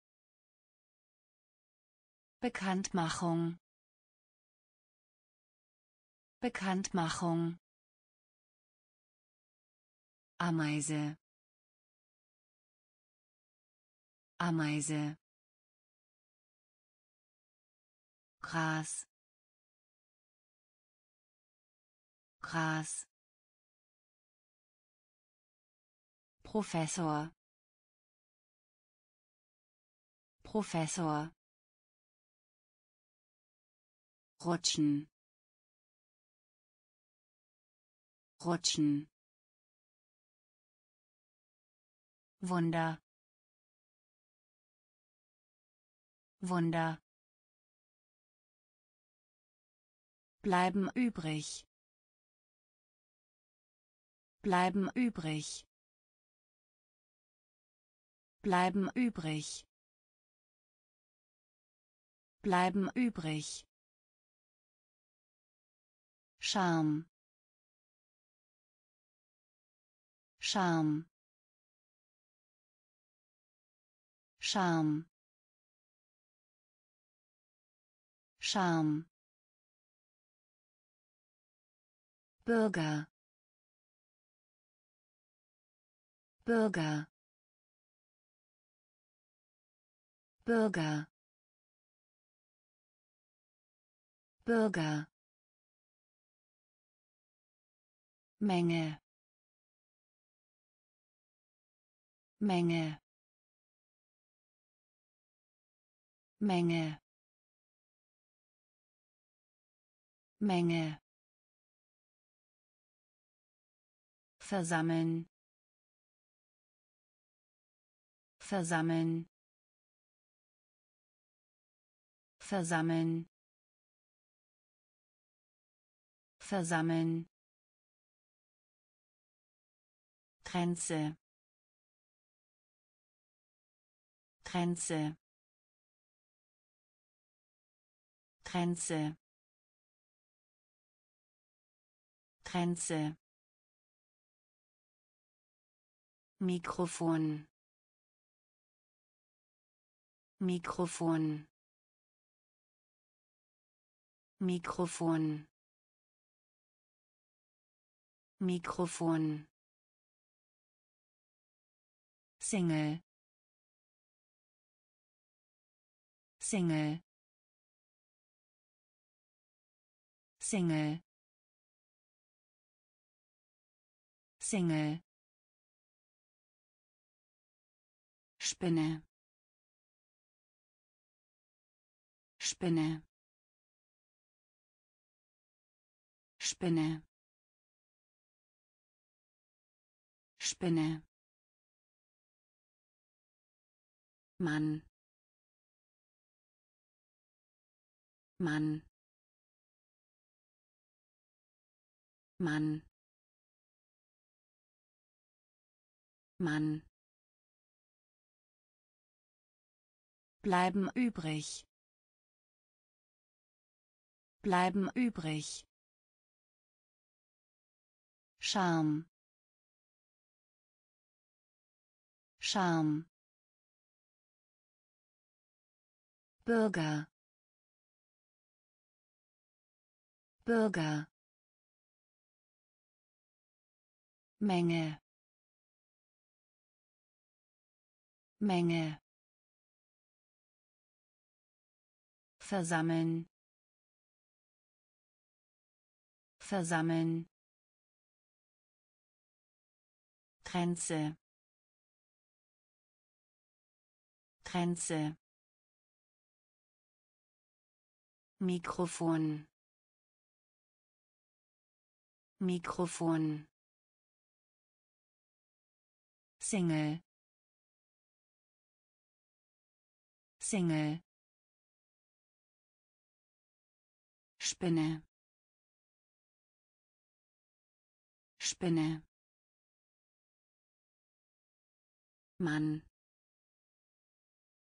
Bekanntmachung, Bekanntmachung, Ameise, Ameise, Gras, Gras, Professor, Professor, rutschen, rutschen, Wunder, Wunder, bleiben übrig, bleiben übrig, bleiben übrig, bleiben übrig, Charme, Charme, Charme, Charme, Bürger, Bürger, Bürger, Bürger, Menge, Menge, Menge, Menge, versammeln, versammeln, versammeln, versammeln, Grenze, Grenze, Grenze, Grenze, Mikrofon, Mikrofon, Mikrofon, Mikrofon, Single, Single, Single, Single, Spinne, Spinne, Spinne, Spinne, Mann, Mann, Mann, Mann, bleiben übrig, bleiben übrig, Charme, Charme, Bürger, Bürger, Menge, Menge, versammeln, versammeln, Grenze, Grenze, Mikrofon, Mikrofon, Single, Single, Spinne, Spinne, Mann,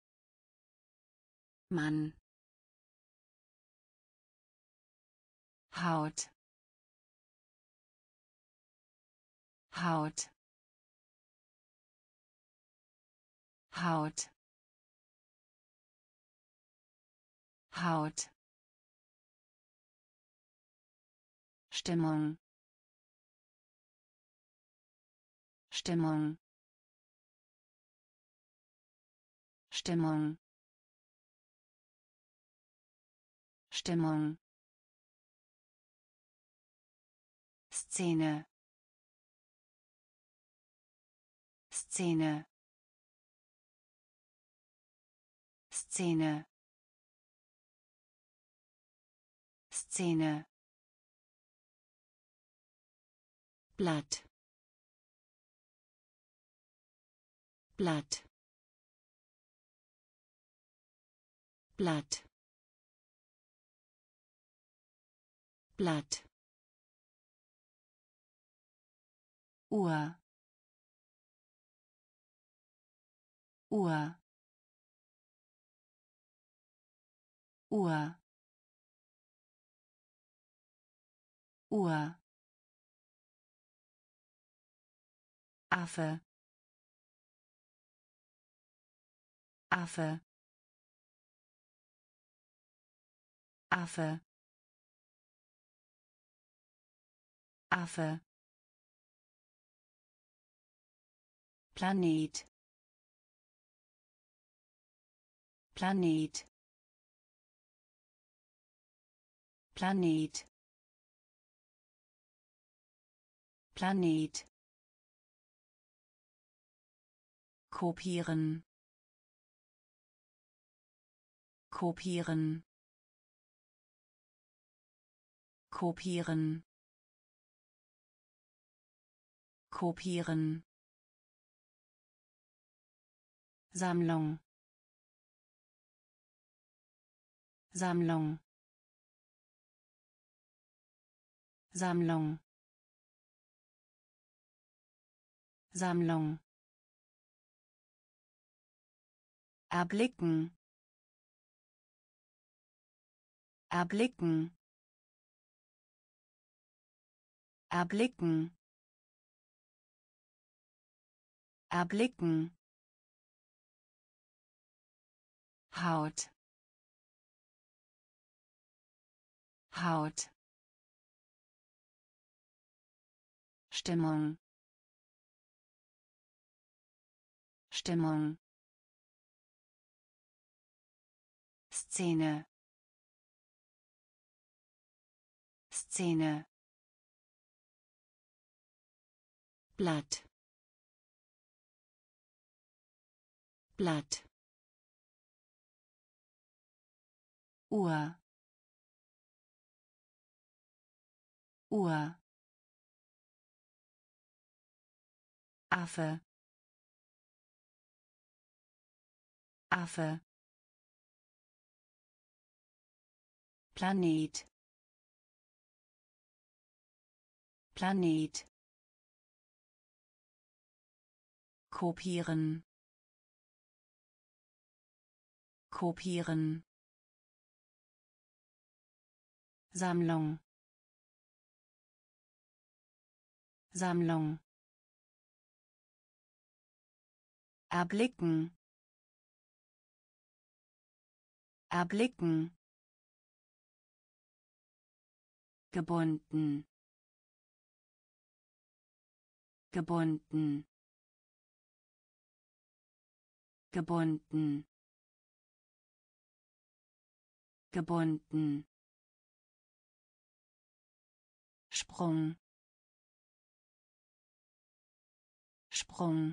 Mann, Haut, Haut, Haut, Haut, Stimmung, Stimmung, Stimmung, Stimmung, Szene, Szene, Szene, Szene, Blatt, Blatt, Blatt, Blatt, Uhr, Uhr, Uhr, Uhr, Affe, Affe, Affe, Affe, Planet, Planet, Planet, Planet, kopieren, kopieren, kopieren, kopieren, Sammlung, Sammlung, Sammlung, Sammlung, erblicken, erblicken, erblicken, erblicken, Haut, Haut, Stimmung, Stimmung, Szene, Szene, Blatt, Blatt, Uhr, Uhr, Affe, Affe, Planet, Planet, kopieren, kopieren, Sammlung, Sammlung, erblicken, erblicken, gebunden, gebunden, gebunden, gebunden, Sprung, Sprung,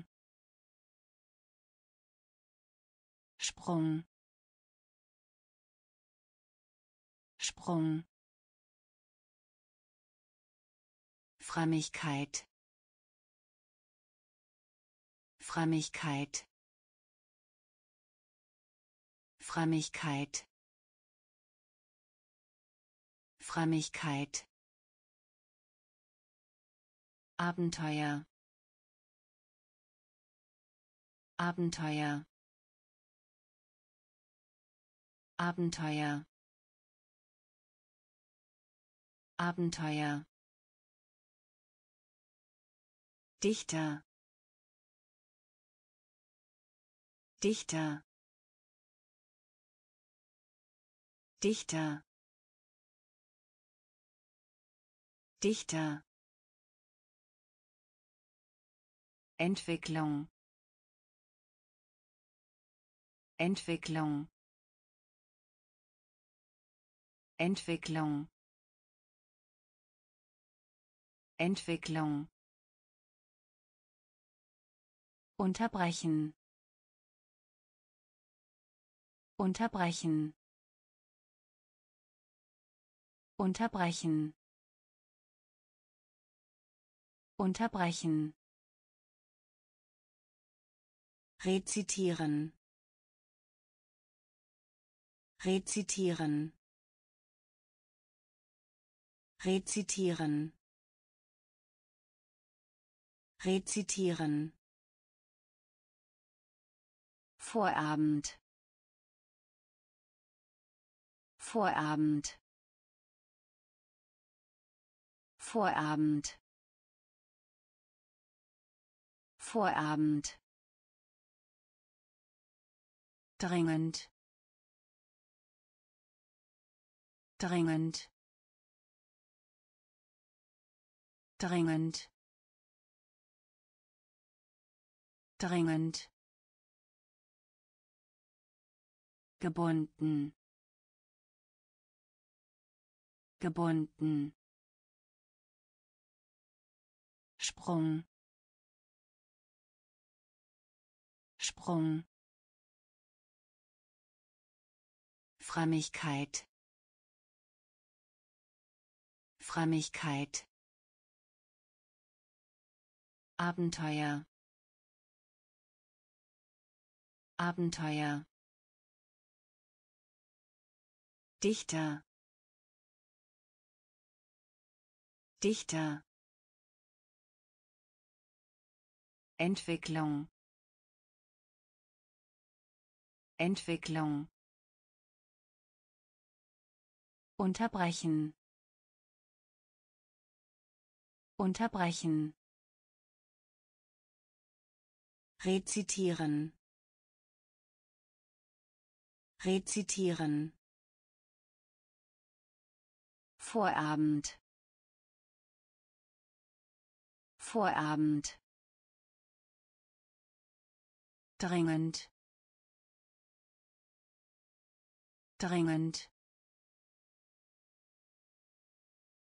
Sprung, Sprung, Frömmigkeit, Frömmigkeit, Frömmigkeit, Frömmigkeit, Abenteuer, Abenteuer, Abenteuer, Abenteuer. Dichter. Dichter. Dichter. Dichter. Entwicklung. Entwicklung. Entwicklung. Entwicklung. Unterbrechen. Unterbrechen. Unterbrechen. Unterbrechen. Rezitieren. Rezitieren. Rezitieren. Rezitieren. Vorabend. Vorabend. Vorabend. Vorabend. Dringend. Dringend. Dringend. Dringend. Gebunden. Gebunden. Sprung. Sprung. Frömmigkeit. Frömmigkeit. Abenteuer. Abenteuer. Dichter. Dichter. Entwicklung. Entwicklung. Unterbrechen. Unterbrechen. Rezitieren. Rezitieren. Vorabend. Vorabend. Dringend. Dringend.